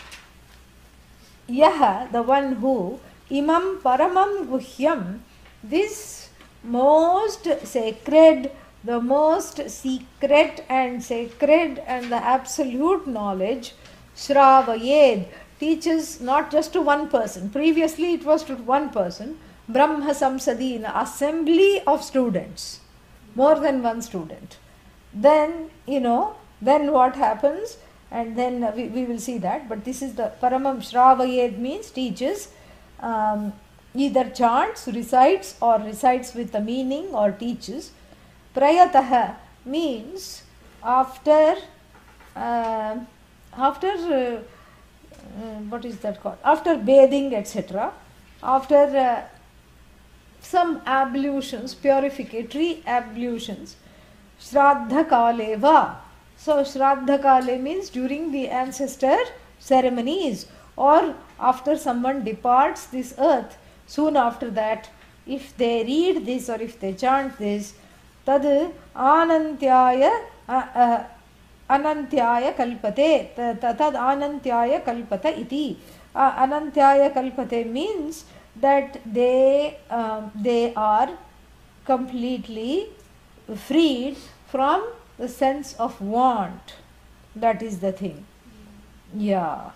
Yaha, the one who, imam paramam guhyam, this most sacred, the most secret and sacred and the absolute knowledge, Shravayed, teaches not just to one person. Previously it was to one person, Brahma Samsadi, an assembly of students, more than one student. Then, you know, then what happens? And then we, we will see that. But this is the Paramam Shravayed means teaches, um, either chants, recites, or recites with a meaning, or teaches. Prayataha means after, uh, after uh, uh, what is that called? After bathing, et cetera. After uh, some ablutions, purificatory ablutions. Shraddha Kaleva. So Shraddha Kale means during the ancestor ceremonies, or after someone departs this earth. Soon after that, if they read this or if they chant this, tad anantyaya uh, anantyaya kalpate, tad anantyaya kalpata iti. Uh, anantyaya kalpate means that they um, they are completely freed from the sense of want. That is the thing. Yeah.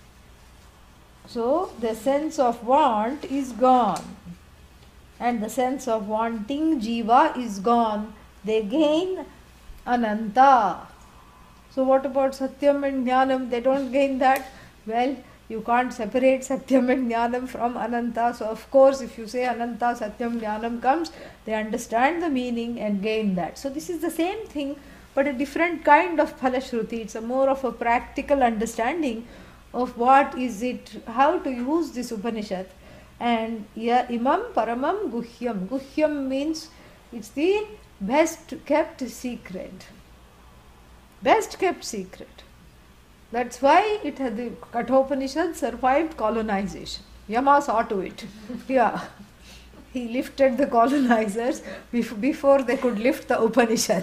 So the sense of want is gone, and the sense of wanting jiva is gone. They gain ananta. So what about satyam and jnanam? They don't gain that. Well, you can't separate satyam and jnanam from ananta. So of course, if you say ananta, satyam, jnanam comes, they understand the meaning and gain that. So this is the same thing, but a different kind of phalashruti. It's a more of a practical understanding of what is it, how to use this Upanishad. And ya imam paramam guhyam. Guhyam means it's the best kept secret. Best kept secret. That's why it had the Kathopanishad survived colonization. Yama saw to it. Yeah. He lifted the colonizers bef- before they could lift the Upanishad.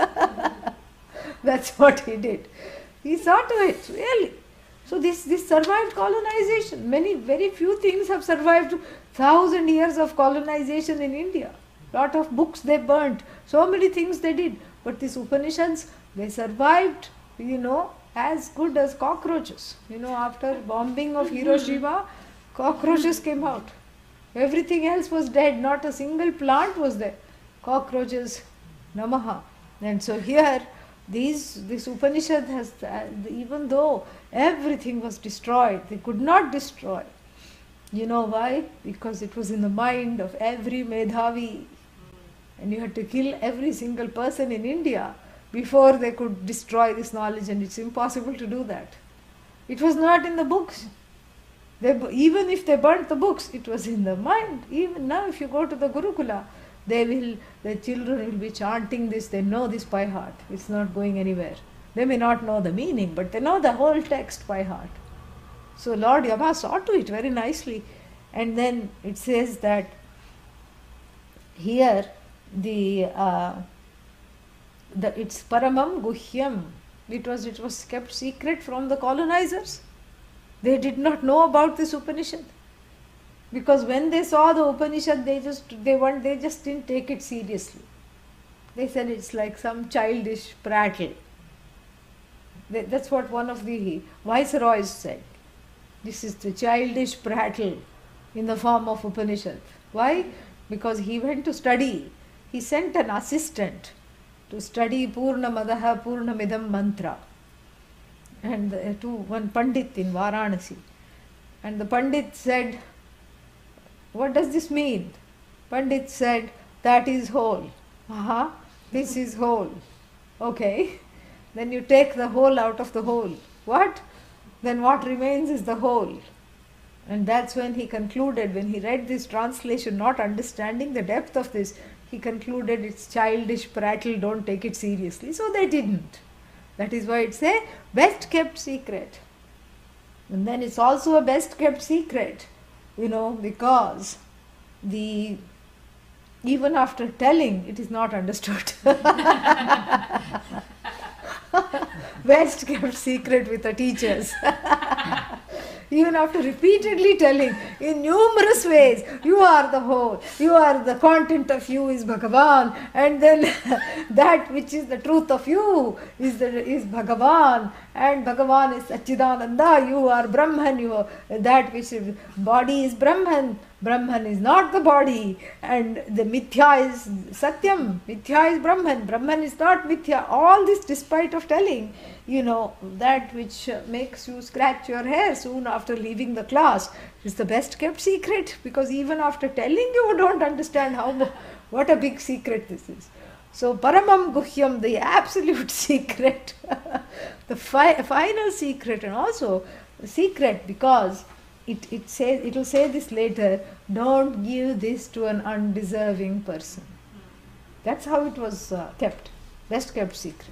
That's what he did. He saw to it, really. So this, this survived colonization. Many, very few things have survived thousand years of colonization in India. Lot of books they burnt. So many things they did. But these Upanishads, they survived, you know, as good as cockroaches. You know, after bombing of Hiroshima, cockroaches came out. Everything else was dead. Not a single plant was there. Cockroaches, namaha. And so here, these this Upanishad has, uh, even though everything was destroyed, they could not destroy. You know why? Because it was in the mind of every Medhavi. And you had to kill every single person in India before they could destroy this knowledge, and it's impossible to do that. It was not in the books. They, even if they burnt the books, it was in the mind. Even now, if you go to the Gurukula, they will, the children will be chanting this, they know this by heart. It's not going anywhere. They may not know the meaning, but they know the whole text by heart. So Lord Yama saw to it very nicely. And then it says that here, the, uh, the it's Paramam Guhyam. It was, it was kept secret from the colonizers. They did not know about this Upanishad. Because when they saw the Upanishad, they just they weren't, they just didn't take it seriously. They said it's like some childish prattle. They, that's what one of the viceroys said. This is the childish prattle in the form of Upanishad. Why? Because he went to study. He sent an assistant to study Purna Madaha Purna Midam mantra. And uh, to one Pandit in Varanasi. And the Pandit said, what does this mean? Pandit said, that is whole. Aha, this is whole. Okay. Then you take the whole out of the whole. What? Then what remains is the whole. And that's when he concluded, when he read this translation, not understanding the depth of this, he concluded it's childish prattle, don't take it seriously. So they didn't. That is why it's a best kept secret. And then it's also a best kept secret, you know, because the even after telling, it is not understood. Best kept secret with the teachers. Even after repeatedly telling in numerous ways, you are the whole, you are the content of you is Bhagavan, and then that which is the truth of you is the, is Bhagavan, and Bhagavan is Satchidananda, you are Brahman, you are that which is body is Brahman, Brahman is not the body, and the Mithya is Satyam, Mithya is Brahman, Brahman is not Mithya. All this despite of telling, you know, that which makes you scratch your hair soon after leaving the class is the best kept secret, because even after telling you don't understand how what a big secret this is. So Paramam Guhyam, the absolute secret, the fi- final secret, and also the secret because it, it says, it will say this later, don't give this to an undeserving person. That's how it was uh, kept, best kept secret.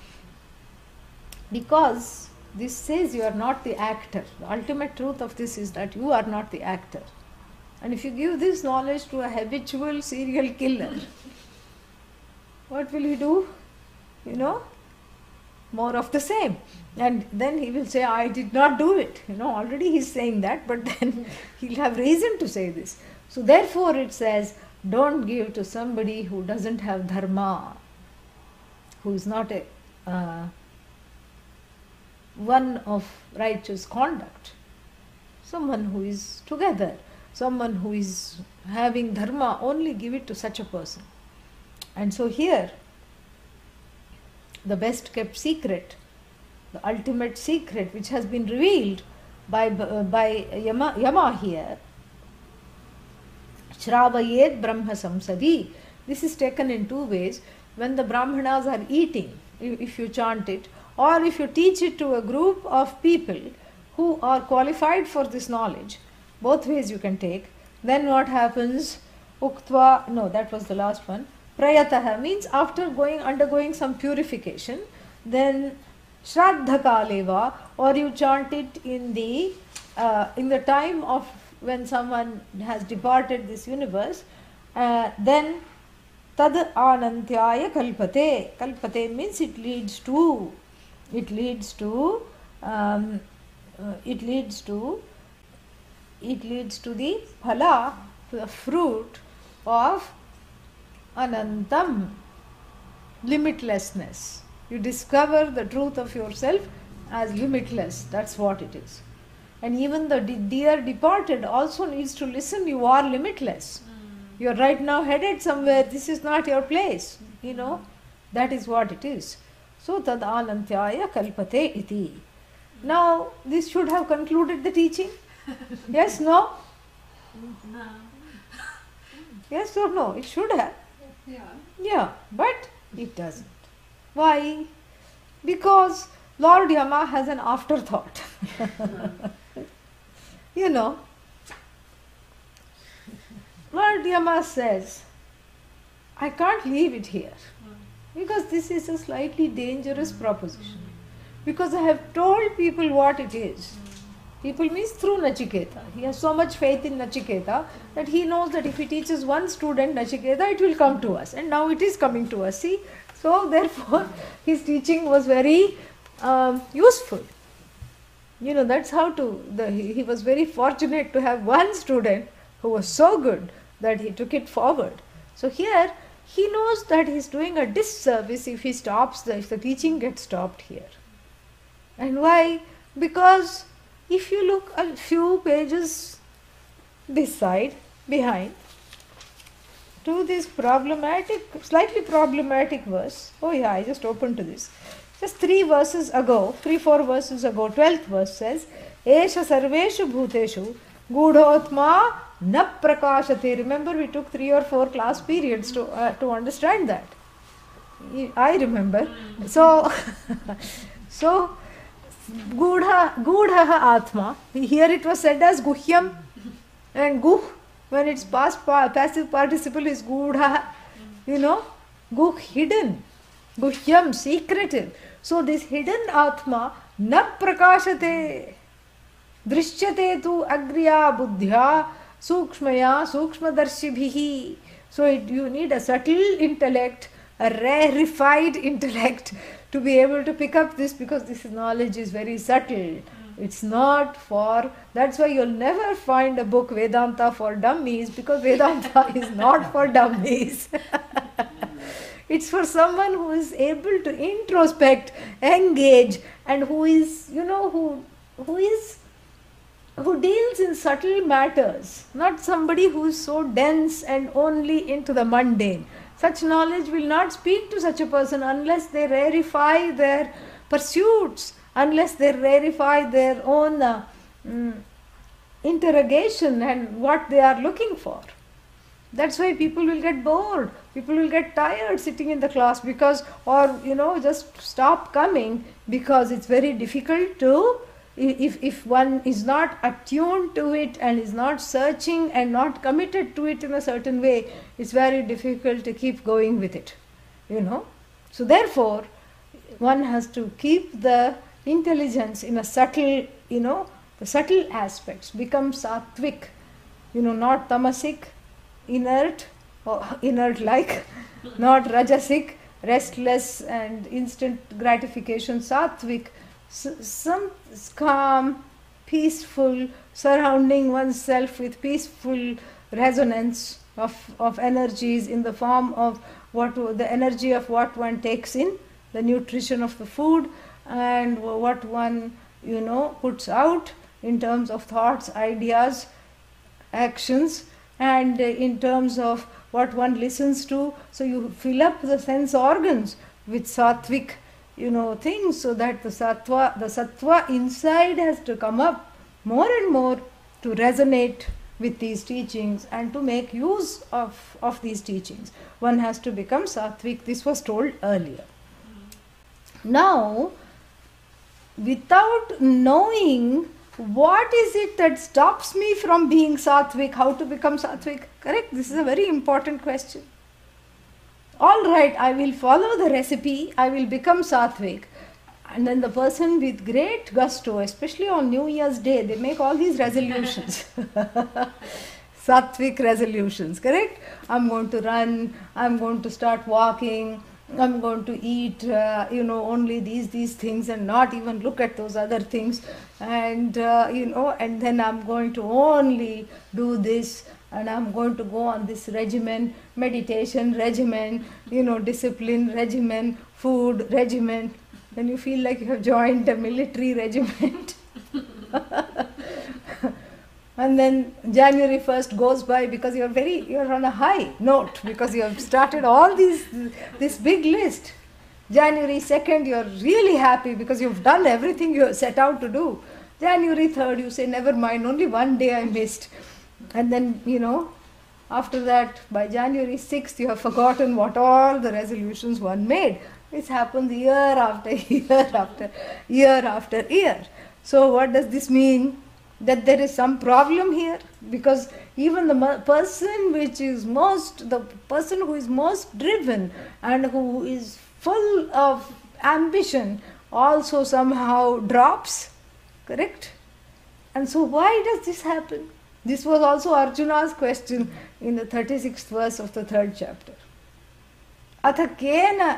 Because this says you are not the actor. The ultimate truth of this is that you are not the actor. And if you give this knowledge to a habitual serial killer, what will he do? You know, more of the same. And then he will say, I did not do it. You know, already he is saying that, but then he'll have reason to say this. So therefore it says, don't give to somebody who doesn't have dharma, who is not a uh, one of righteous conduct, someone who is together, someone who is having dharma, only give it to such a person. And so here, the best kept secret, the ultimate secret which has been revealed by, uh, by Yama, Yama here, Shravayet Brahma Samsadi. This is taken in two ways. When the Brahmanas are eating, if you chant it, or if you teach it to a group of people who are qualified for this knowledge, both ways you can take. Then what happens? Uktva, no, that was the last one. Prayataha means after going undergoing some purification, then Shraddha Kaleva, or you chant it in the uh, in the time of when someone has departed this universe, uh, then Tad Anantyaya Kalpate. Kalpate means it leads to, it leads to, um, uh, it leads to, it leads to the phala, the fruit of Anantam, limitlessness. You discover the truth of yourself as limitless. That's what it is. And even the de- dear departed also needs to listen. You are limitless. You are right now headed somewhere. This is not your place. You know, that is what it is. So, tad anantyaya kalpate iti. Now, this should have concluded the teaching. Yes, no? No. Yes or no? It should have. Yeah. Yeah, but it doesn't. Why? Because Lord Yama has an afterthought. You know, Lord Yama says, I can't leave it here because this is a slightly dangerous proposition. Because I have told people what it is. People means through Nachiketa. He has so much faith in Nachiketa that he knows that if he teaches one student Nachiketa, it will come to us. And now it is coming to us. See? So therefore, his teaching was very um, useful. You know, that's how to, the, he, he was very fortunate to have one student who was so good that he took it forward. So here, he knows that he is doing a disservice if he stops, the, if the teaching gets stopped here. And why? Because if you look a few pages this side, behind, to this problematic, slightly problematic verse, oh yeah, I just opened to this. Just three verses ago, three, four verses ago, twelfth verse says, Esha sarveshu bhuteshu gudhotma na prakashate. Remember, we took three or four class periods to, uh, to understand that. I remember. So, so, Gudha, Gudha Atma. Here it was said as Guhyam, and Guh, when it's past pa- passive participle, is Gudha. You know, Guh, hidden. Guhyam, secretive. So this hidden Atma, na prakashate, drishyate tu agriya buddhya, sukshmaya, sukshmadarshibhihi. So it, you need a subtle intellect, a rarefied intellect to be able to pick up this, because this knowledge is very subtle. It's not for, that's why you'll never find a book Vedanta for dummies, because Vedanta is not for dummies. It's for someone who is able to introspect, engage, and who is, you know, who who is who deals in subtle matters, not somebody who is so dense and only into the mundane. Such knowledge will not speak to such a person unless they rarefy their pursuits, unless they rarefy their own uh, mm, interrogation and what they are looking for. That's why people will get bored, people will get tired sitting in the class, because, or you know, just stop coming, because it's very difficult to, if, if one is not attuned to it and is not searching and not committed to it in a certain way, it's very difficult to keep going with it, you know. So therefore, one has to keep the intelligence in a subtle, you know, the subtle aspects, become sattvic, you know, not tamasic, inert or inert like, not rajasic, restless and instant gratification, sattvic, s- some calm, peaceful, surrounding oneself with peaceful resonance of, of energies in the form of what the energy of what one takes in, the nutrition of the food, and what one, you know, puts out in terms of thoughts, ideas, actions, and in terms of what one listens to. So you fill up the sense organs with sattvic, you know, things, so that the sattva, the sattva inside has to come up more and more to resonate with these teachings and to make use of, of these teachings. One has to become sattvic. This was told earlier. Now, without knowing what is it that stops me from being sattvic? How to become sattvic? Correct? This is a very important question. All right, I will follow the recipe, I will become sattvic. And then the person with great gusto, especially on New Year's Day, they make all these resolutions. Sattvic resolutions, correct? I'm going to run, I'm going to start walking, I'm going to eat, uh, you know, only these, these things and not even look at those other things. And, uh, you know, and then I'm going to only do this and I'm going to go on this regimen, meditation regimen, you know, discipline regimen, food regimen. Then you feel like you have joined a military regiment. And then January first goes by because you're very, you're on a high note because you have started all these, this big list. January second, you're really happy because you've done everything you set out to do. January third, you say, never mind, only one day I missed. And then, you know, after that, by January sixth, you have forgotten what all the resolutions one made. This happens year after year after year after year. So what does this mean? That there is some problem here, because even the person which is most, the person who is most driven and who is full of ambition also somehow drops, correct? And so why does this happen? This was also Arjuna's question in the thirty-sixth verse of the third chapter. Atha kena,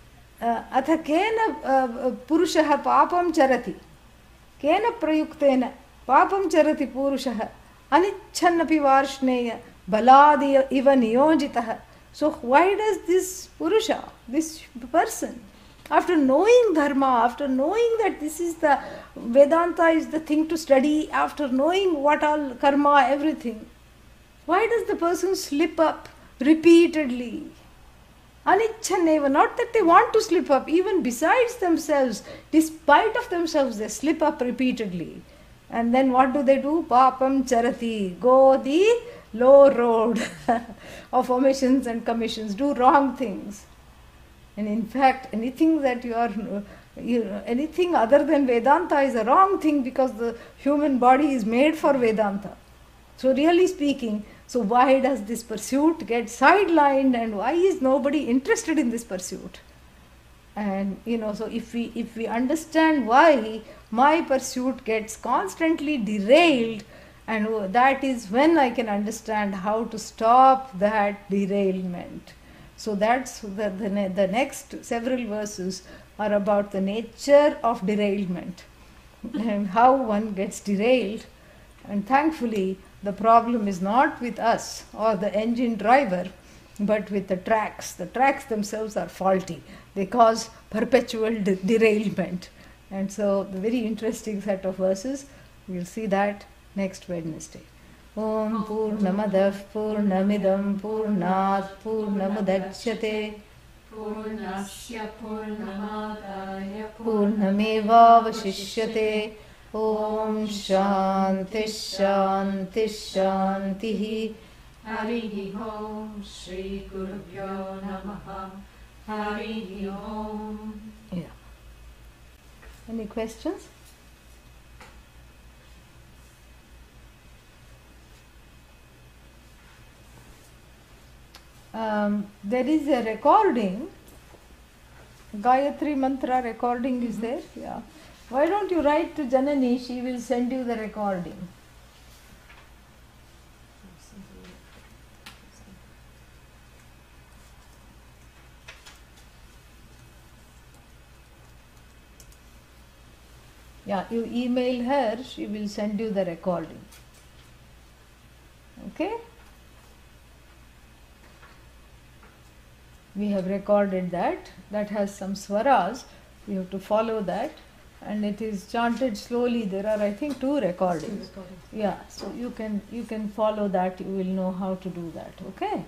atha kena purushaha papam charati, kena prayuktena papam charati purushah anichannapi varshneya baladi iva niyojitah. So why does this purusha, this person, after knowing dharma, after knowing that this is the Vedanta is the thing to study, after knowing what all karma, everything, why does the person slip up repeatedly? Anichaneva, not that they want to slip up, even besides themselves, despite of themselves, they slip up repeatedly. And then what do they do? Papam charati, go the low road of omissions and commissions, do wrong things. And in fact, anything that you are, you know, anything other than Vedanta is a wrong thing, because the human body is made for Vedanta. So really speaking, so why does this pursuit get sidelined, and why is nobody interested in this pursuit? And you know, so if we if we understand why my pursuit gets constantly derailed, and that is when I can understand how to stop that derailment. So that's the, the, the next several verses are about the nature of derailment and how one gets derailed. And thankfully, the problem is not with us or the engine driver, but with the tracks. The tracks themselves are faulty. They cause perpetual de- derailment. And so the very interesting set of verses, we'll see that next Wednesday. Om Purnamadah Purnamidam Purnat Purnamudachyate Purnasya Purnamadaya Purnameva Vashishyate. Om Shanti Shanti Shanti. Harihi Om Shri Gurubhyo Namaha. Harihi Om. Yeah. Any questions? Um, there is a recording, Gayatri Mantra recording is there. Yeah. Why don't you write to Janani? She will send you the recording. Yeah, you email her, she will send you the recording. Okay? We have recorded that. That has some swaras. You have to follow that. And it is chanted slowly. There are, I think, two recordings. Yeah, so you can you can follow that. You will know how to do that. Okay?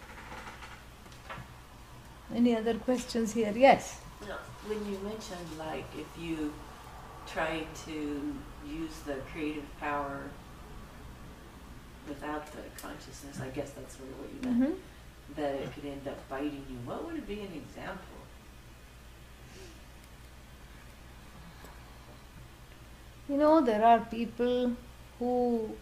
Any other questions here? Yes? No, when you mentioned, like, if you try to use the creative power without the consciousness, I guess that's sort of what you meant, mm-hmm. that it could end up biting you. What would be an example? You know, there are people who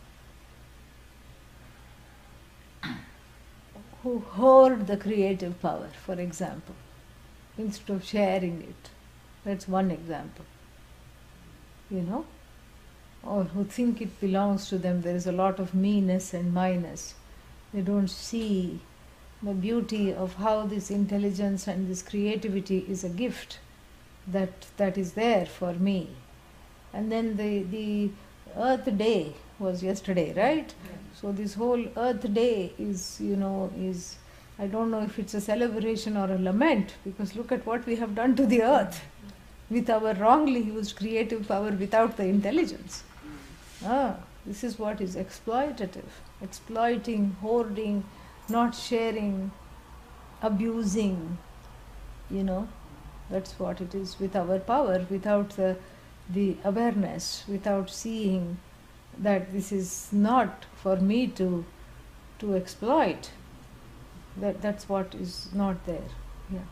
who hoard the creative power, for example, instead of sharing it. That's one example. You know, or who think it belongs to them. There is a lot of meanness and minus. They don't see the beauty of how this intelligence and this creativity is a gift that that is there for me. And then the the Earth Day was yesterday, right? Yeah. So this whole Earth Day is, you know, is, I don't know if it's a celebration or a lament, because look at what we have done to the earth with our wrongly used creative power without the intelligence. Ah, this is what is exploitative. Exploiting, hoarding, not sharing, abusing, you know, that's what it is with our power, without the, the awareness, without seeing that this is not for me to to exploit. That that's what is not there. Yeah.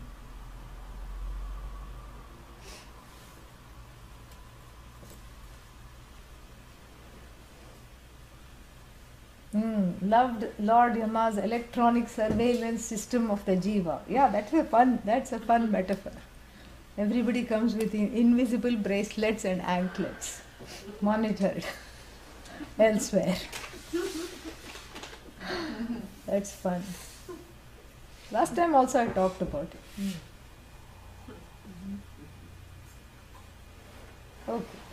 Mm, loved Lord Yama's electronic surveillance system of the jiva. Yeah, that's a fun. That's a fun metaphor. Everybody comes with in- invisible bracelets and anklets, monitored elsewhere. That's fun. Last time also I talked about it. Mm. Okay.